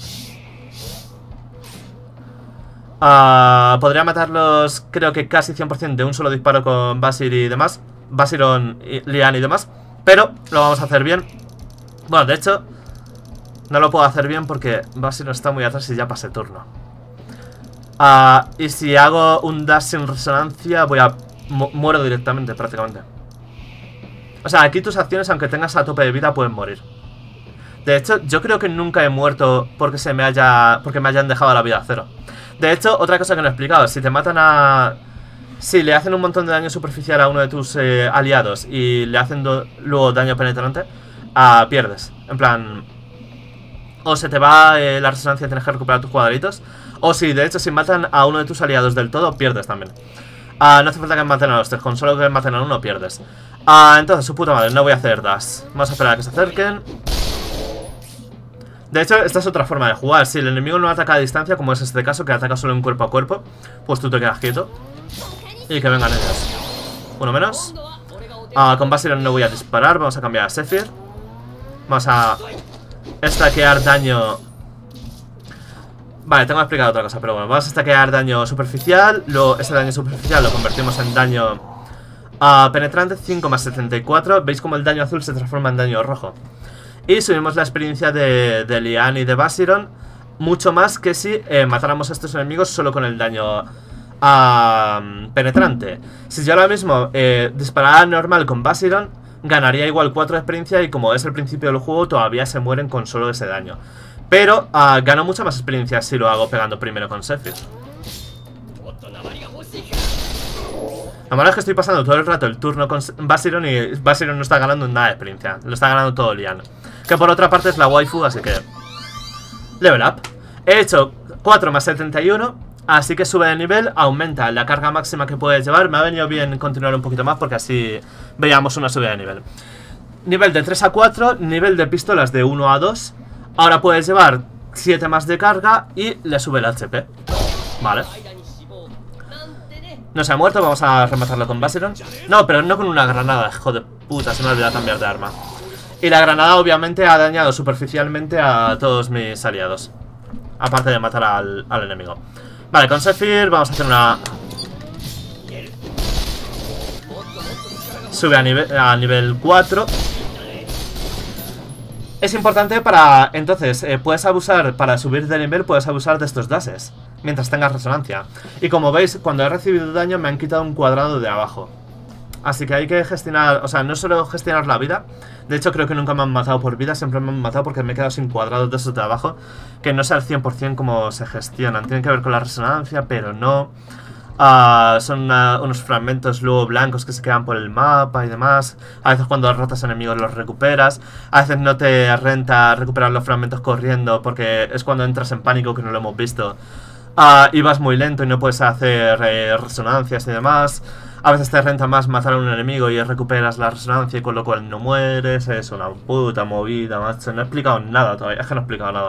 ah, podría matarlos creo que casi cien por ciento de un solo disparo con Basir y demás. Basiron, y Lian y demás. Pero lo vamos a hacer bien. Bueno, de hecho no lo puedo hacer bien porque Basir está muy atrás y ya pasé turno. Uh, y si hago un dash sin resonancia voy a... Mu muero directamente prácticamente. O sea, aquí tus acciones aunque tengas a tope de vida pueden morir. De hecho, yo creo que nunca he muerto porque se me haya... Porque me hayan dejado la vida a cero. De hecho, otra cosa que no he explicado, si te matan a... Si le hacen un montón de daño superficial a uno de tus eh, aliados y le hacen luego daño penetrante, uh, pierdes. En plan... O se te va eh, la resonancia y tienes que recuperar tus cuadritos. O si, de hecho, si matan a uno de tus aliados del todo, pierdes también. uh, No hace falta que maten a los tres, con solo que maten a uno, pierdes. uh, Entonces, su puta madre, no voy a hacer dash. Vamos a esperar a que se acerquen. De hecho, esta es otra forma de jugar. Si el enemigo no ataca a distancia, como es este caso, que ataca solo en cuerpo a cuerpo, pues tú te quedas quieto y que vengan ellos. Uno menos. uh, Con Basilion no voy a disparar, vamos a cambiar a Zephyr. Vamos a stackear daño. Vale, tengo que explicar otra cosa, pero bueno, vamos a stackear daño superficial. Luego ese daño superficial lo convertimos en daño uh, penetrante, cinco más setenta y cuatro. Veis como el daño azul se transforma en daño rojo. Y subimos la experiencia de, de Lian y de Basiron mucho más que si eh, matáramos a estos enemigos solo con el daño uh, penetrante. Si yo ahora mismo eh, disparara normal con Basiron, ganaría igual cuatro de experiencia y como es el principio del juego todavía se mueren con solo ese daño. Pero uh, gano mucha más experiencia si lo hago pegando primero con Zephyr. La verdad es que estoy pasando todo el rato el turno con Basiron y Basiron no está ganando nada de experiencia. Lo está ganando todo Lian. Que por otra parte es la waifu, así que... Level up. He hecho cuatro más setenta y uno. Así que sube de nivel, aumenta la carga máxima que puedes llevar. Me ha venido bien continuar un poquito más porque así veíamos una subida de nivel. Nivel de tres a cuatro, nivel de pistolas de uno a dos. Ahora puedes llevar siete más de carga y le sube el H P. Vale. No se ha muerto, vamos a rematarlo con Bastion. No, pero no con una granada, hijo de puta, se me ha olvidado cambiar de arma. Y la granada obviamente ha dañado superficialmente a todos mis aliados, aparte de matar al, al enemigo. Vale, con Zephyr vamos a hacer una... Sube a nivel, a nivel cuatro. Es importante para... Entonces, eh, puedes abusar, para subir de nivel, puedes abusar de estos dashes mientras tengas resonancia. Y como veis, cuando he recibido daño me han quitado un cuadrado de abajo. Así que hay que gestionar, o sea, no solo gestionar la vida. De hecho, creo que nunca me han matado por vida, siempre me han matado porque me he quedado sin cuadrados de esos de abajo. Que no sé al cien por cien cómo se gestionan. Tienen que ver con la resonancia, pero no... Uh, son uh, unos fragmentos luego blancos que se quedan por el mapa y demás. A veces cuando derrotas enemigos los recuperas. A veces no te renta recuperar los fragmentos corriendo porque es cuando entras en pánico, que no lo hemos visto. Uh, y vas muy lento y no puedes hacer eh, resonancias y demás. A veces te renta más matar a un enemigo y recuperas la resonancia y con lo cual no mueres. Es una puta movida, macho. No he explicado nada todavía, es que no he explicado nada.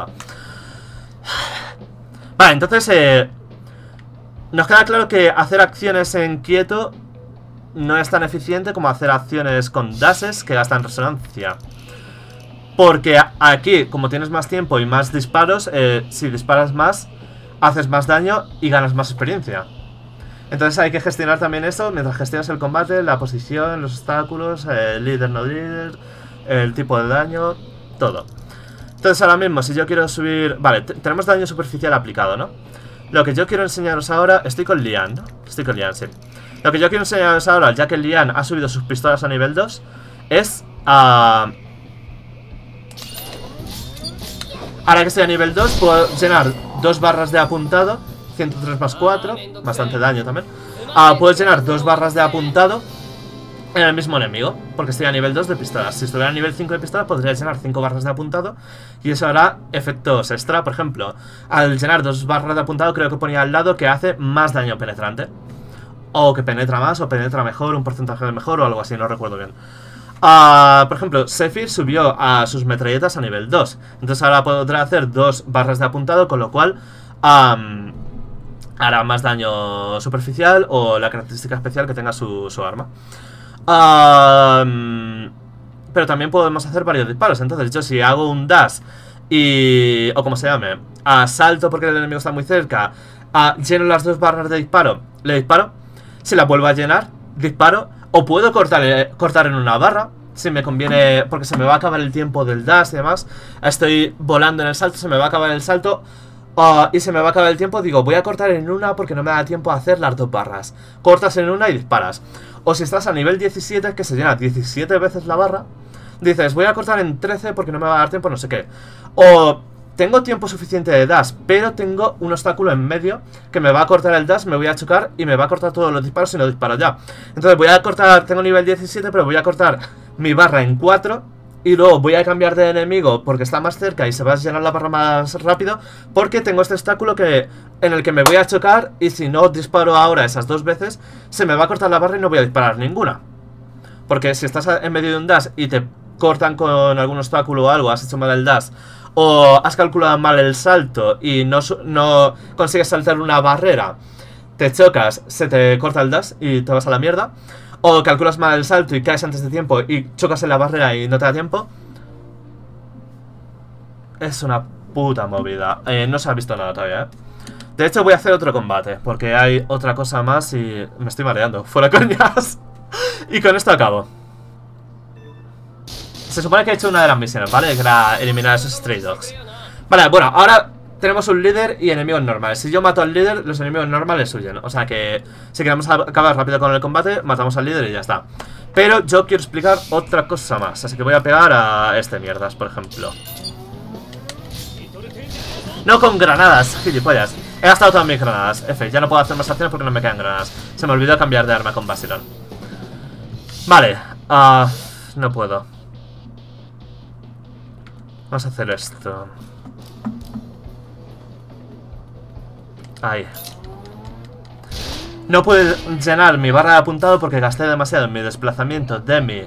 Vale, entonces eh, nos queda claro que hacer acciones en quieto no es tan eficiente como hacer acciones con dashes que gastan resonancia. Porque aquí, como tienes más tiempo y más disparos, eh, si disparas más, haces más daño y ganas más experiencia. Entonces hay que gestionar también eso mientras gestionas el combate, la posición, los obstáculos, el líder no líder, el tipo de daño, todo. Entonces ahora mismo, si yo quiero subir... Vale, tenemos daño superficial aplicado, ¿no? Lo que yo quiero enseñaros ahora... Estoy con Lian, ¿no? Estoy con Lian, sí. Lo que yo quiero enseñaros ahora, ya que Lian ha subido sus pistolas a nivel dos, es... Uh... Ahora que estoy a nivel dos, puedo llenar dos barras de apuntado, ciento tres más cuatro, bastante daño también. Uh, puedo llenar dos barras de apuntado en el mismo enemigo, porque estoy a nivel dos de pistolas. Si estuviera a nivel cinco de pistolas, podría llenar cinco barras de apuntado y eso hará efectos extra. Por ejemplo, al llenar dos barras de apuntado, creo que ponía al lado que hace más daño penetrante, o que penetra más, o penetra mejor, un porcentaje de mejor, o algo así, no recuerdo bien. Uh, por ejemplo, Zephyr subió a sus metralletas a nivel dos. Entonces ahora podrá hacer dos barras de apuntado, con lo cual um, hará más daño superficial o la característica especial que tenga su, su arma. Um, pero también podemos hacer varios disparos. Entonces yo si hago un dash y... o como se llame, asalto porque el enemigo está muy cerca, uh, lleno las dos barras de disparo, le disparo. Si la vuelvo a llenar, disparo. O puedo cortar, eh, cortar en una barra, si me conviene, porque se me va a acabar el tiempo del dash y demás. Estoy volando en el salto, se me va a acabar el salto uh, y se me va a acabar el tiempo. Digo, voy a cortar en una porque no me da tiempo a hacer las dos barras. Cortas en una y disparas. O si estás a nivel diecisiete, que se llena diecisiete veces la barra, dices, voy a cortar en trece porque no me va a dar tiempo, no sé qué. O... tengo tiempo suficiente de dash, pero tengo un obstáculo en medio que me va a cortar el dash, me voy a chocar y me va a cortar todos los disparos si no disparo ya. Entonces voy a cortar, tengo nivel diecisiete, pero voy a cortar mi barra en cuatro y luego voy a cambiar de enemigo porque está más cerca y se va a llenar la barra más rápido, porque tengo este obstáculo que, en el que me voy a chocar y si no disparo ahora esas dos veces, se me va a cortar la barra y no voy a disparar ninguna. Porque si estás en medio de un dash y te cortan con algún obstáculo o algo, has hecho mal el dash, o has calculado mal el salto y no, no consigues saltar una barrera, te chocas, se te corta el dash y te vas a la mierda. O calculas mal el salto y caes antes de tiempo y chocas en la barrera y no te da tiempo. Es una puta movida. Eh, no se ha visto nada todavía, ¿eh? De hecho voy a hacer otro combate, porque hay otra cosa más y me estoy mareando. Fuera coñas. Y con esto acabo. Se supone que he hecho una de las misiones, ¿vale? Que era eliminar a esos Stray Dogs. Vale, bueno, ahora tenemos un líder y enemigos normales. Si yo mato al líder, los enemigos normales huyen. O sea que si queremos acabar rápido con el combate, matamos al líder y ya está. Pero yo quiero explicar otra cosa más. Así que voy a pegar a este mierdas, por ejemplo. No con granadas, gilipollas. He gastado todas mis granadas. F, ya no puedo hacer más acciones porque no me quedan granadas. Se me olvidó cambiar de arma con Bastion. Vale, uh, no puedo. Vamos a hacer esto. Ahí. No pude llenar mi barra de apuntado porque gasté demasiado en mi desplazamiento de mi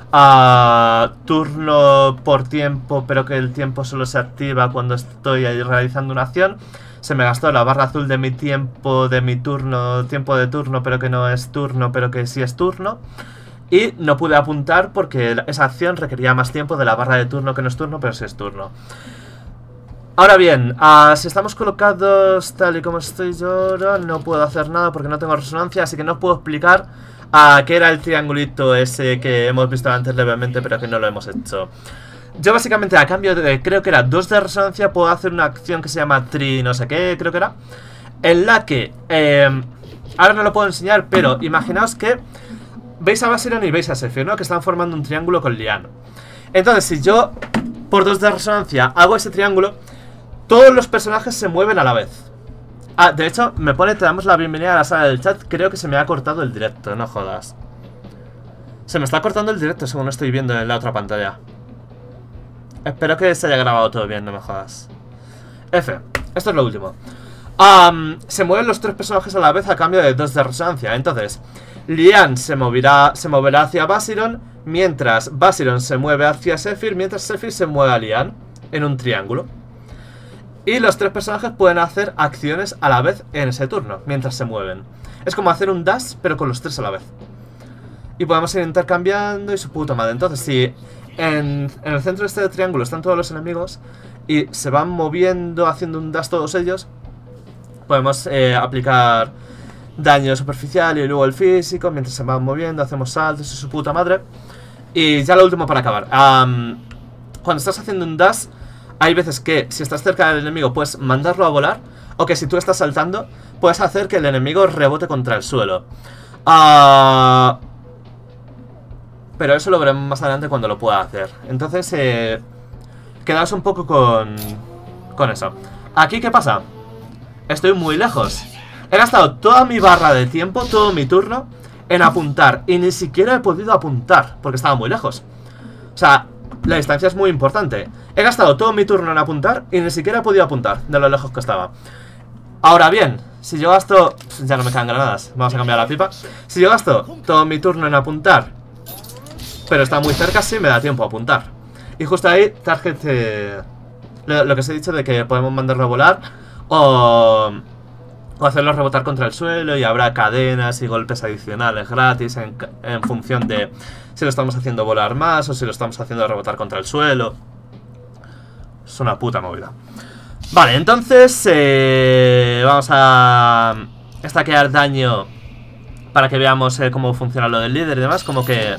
uh, turno por tiempo, pero que el tiempo solo se activa cuando estoy ahí realizando una acción. Se me gastó la barra azul de mi tiempo, de mi turno, tiempo de turno, pero que no es turno, pero que sí es turno. Y no pude apuntar porque esa acción requería más tiempo de la barra de turno, que no es turno, pero sí es turno. Ahora bien, uh, si estamos colocados tal y como estoy yo ahora, no puedo hacer nada porque no tengo resonancia, así que no puedo explicar uh, qué era el triangulito ese que hemos visto antes levemente, pero que no lo hemos hecho. Yo básicamente a cambio de, creo que era dos de resonancia, puedo hacer una acción que se llama tri no sé qué, creo que era, en la que, eh, ahora no lo puedo enseñar, pero imaginaos que veis a Basilion y veis a Sephiroth, ¿no? Que están formando un triángulo con Lian. Entonces, si yo, por dos de resonancia, hago ese triángulo, todos los personajes se mueven a la vez. Ah, de hecho, me pone, te damos la bienvenida a la sala del chat. Creo que se me ha cortado el directo, no jodas. Se me está cortando el directo según estoy viendo en la otra pantalla. Espero que se haya grabado todo bien, no me jodas. F, esto es lo último. um, Se mueven los tres personajes a la vez a cambio de dos de resonancia. Entonces, Lian se moverá, se moverá hacia Basilion, mientras Basilion se mueve hacia Sephiroth, mientras Sephiroth se mueve a Lian en un triángulo. Y los tres personajes pueden hacer acciones a la vez en ese turno, mientras se mueven. Es como hacer un dash, pero con los tres a la vez. Y podemos ir intercambiando y su puta madre. Entonces, si en, en el centro de este triángulo están todos los enemigos y se van moviendo, haciendo un dash todos ellos, podemos eh, aplicar daño superficial y luego el físico. Mientras se van moviendo, hacemos saltos y su puta madre. Y ya lo último para acabar. Um, cuando estás haciendo un dash, hay veces que si estás cerca del enemigo puedes mandarlo a volar, o que si tú estás saltando puedes hacer que el enemigo rebote contra el suelo. Uh, pero eso lo veremos más adelante cuando lo pueda hacer. Entonces, eh, quedaos un poco con, con eso. Aquí, ¿qué pasa? Estoy muy lejos. He gastado toda mi barra de tiempo, todo mi turno, en apuntar. Y ni siquiera he podido apuntar, porque estaba muy lejos. O sea, la distancia es muy importante. He gastado todo mi turno en apuntar y ni siquiera he podido apuntar de lo lejos que estaba. Ahora bien, si yo gasto... Ya no me quedan granadas, vamos a cambiar la pipa. Si yo gasto todo mi turno en apuntar, pero está muy cerca, sí me da tiempo a apuntar. Y justo ahí, target... Eh, lo, lo que os he dicho de que podemos mandarlo a volar o... o hacerlo rebotar contra el suelo, y habrá cadenas y golpes adicionales gratis en, en función de si lo estamos haciendo volar más o si lo estamos haciendo rebotar contra el suelo. Es una puta movida. Vale, entonces eh, vamos a stackear daño para que veamos eh, cómo funciona lo del líder y demás. Como que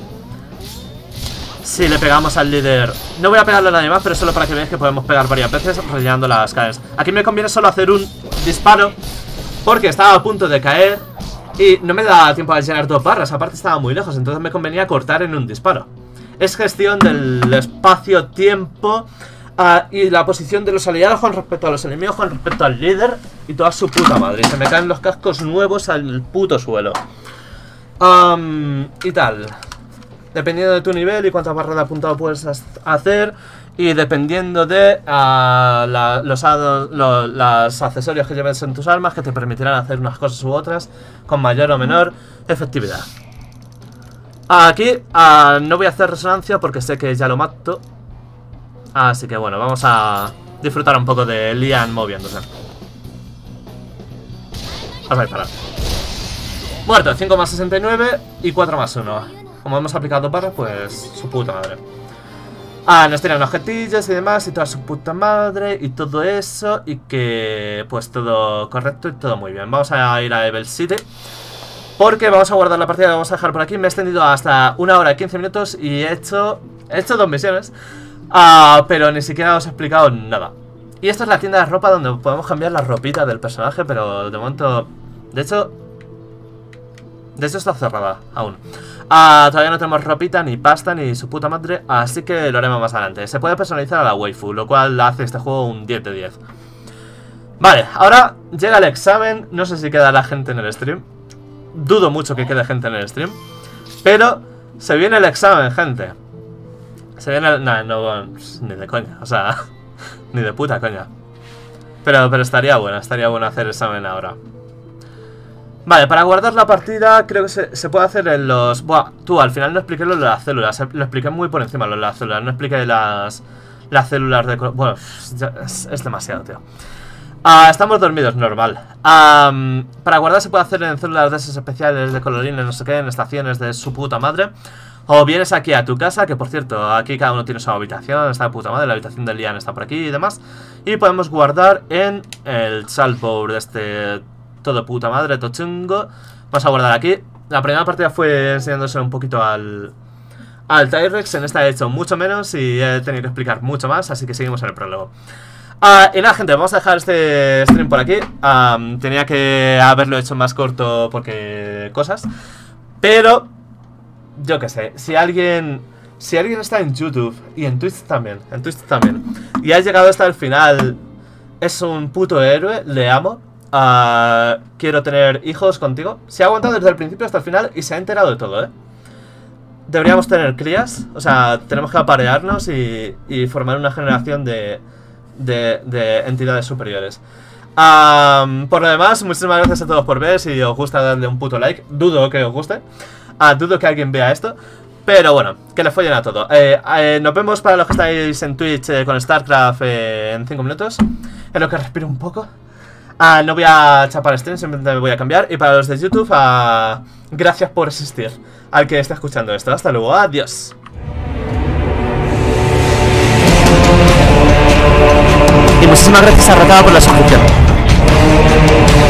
si le pegamos al líder, no voy a pegarle a nadie más, pero solo para que veáis que podemos pegar varias veces rellenando las cadenas. Aquí me conviene solo hacer un disparo porque estaba a punto de caer y no me da tiempo a llenar dos barras. Aparte estaba muy lejos, entonces me convenía cortar en un disparo. Es gestión del espacio-tiempo uh, y la posición de los aliados con respecto a los enemigos, con respecto al líder y toda su puta madre. Y se me caen los cascos nuevos al puto suelo. Um, y tal. Dependiendo de tu nivel y cuántas barras de apuntado puedes hacer, y dependiendo de uh, la, los, lo, los accesorios que lleves en tus armas, que te permitirán hacer unas cosas u otras con mayor o menor efectividad. Aquí uh, no voy a hacer resonancia porque sé que ya lo mato. Así que bueno, vamos a disfrutar un poco de Lian moviéndose. Os vais a parar. Muerto, cinco más sesenta y nueve y cuatro más uno. Como hemos aplicado dos barras, pues su puta madre. Ah, nos tiran objetillos y demás y toda su puta madre y todo eso. Y que pues todo correcto y todo muy bien. Vamos a ir a Evil City porque vamos a guardar la partida, la vamos a dejar por aquí. Me he extendido hasta una hora y quince minutos y he hecho, he hecho dos misiones. Ah, pero ni siquiera os he explicado nada. Y esta es la tienda de ropa donde podemos cambiar la ropita del personaje, pero de momento... De hecho... De hecho está cerrada aún. Ah, todavía no tenemos ropita, ni pasta, ni su puta madre, así que lo haremos más adelante. Se puede personalizar a la waifu, lo cual hace este juego un diez de diez. Vale, ahora llega el examen. No sé si queda la gente en el stream. Dudo mucho que quede gente en el stream, pero se viene el examen, gente. Se viene el... Nah, no, ni de coña, o sea, ni de puta coña. Pero, pero estaría bueno, estaría bueno hacer examen ahora. Vale, para guardar la partida creo que se, se puede hacer en los... Buah, tú, al final no expliqué lo de las células. Lo expliqué muy por encima lo de las células. No expliqué las, las células de... Bueno, es, es demasiado, tío. Uh, estamos dormidos, normal. Um, para guardar se puede hacer en células de esas especiales de colorines, no sé qué, en estaciones de su puta madre. O vienes aquí a tu casa, que por cierto, aquí cada uno tiene su habitación, está de puta madre, la habitación de Lian está por aquí y demás. Y podemos guardar en el saltboard, este... todo puta madre, tochungo. Vamos a guardar aquí. La primera partida fue enseñándose un poquito al... al Tyrex, en esta he hecho mucho menos y he tenido que explicar mucho más, así que seguimos en el prólogo. Uh, y nada, gente, vamos a dejar este stream por aquí. um, Tenía que haberlo hecho más corto porque cosas. Pero, yo qué sé, si alguien Si alguien está en YouTube y en Twitch también En Twitch también y has llegado hasta el final, es un puto héroe, le amo. uh, Quiero tener hijos contigo. Se ha aguantado desde el principio hasta el final y se ha enterado de todo, eh. Deberíamos tener crías. O sea, tenemos que aparearnos y, y formar una generación de... De, de entidades superiores. um, Por lo demás, muchísimas gracias a todos por ver. Si os gusta, dadle un puto like. Dudo que os guste, uh, dudo que alguien vea esto. Pero bueno, que le follen a todo. eh, eh, Nos vemos para los que estáis en Twitch eh, con StarCraft eh, en cinco minutos. En lo que respiro un poco. uh, No voy a chapar stream, simplemente me voy a cambiar. Y para los de YouTube, uh, gracias por existir. Al que está escuchando esto, hasta luego, adiós. Y muchísimas gracias a Rotaba por la suscripción.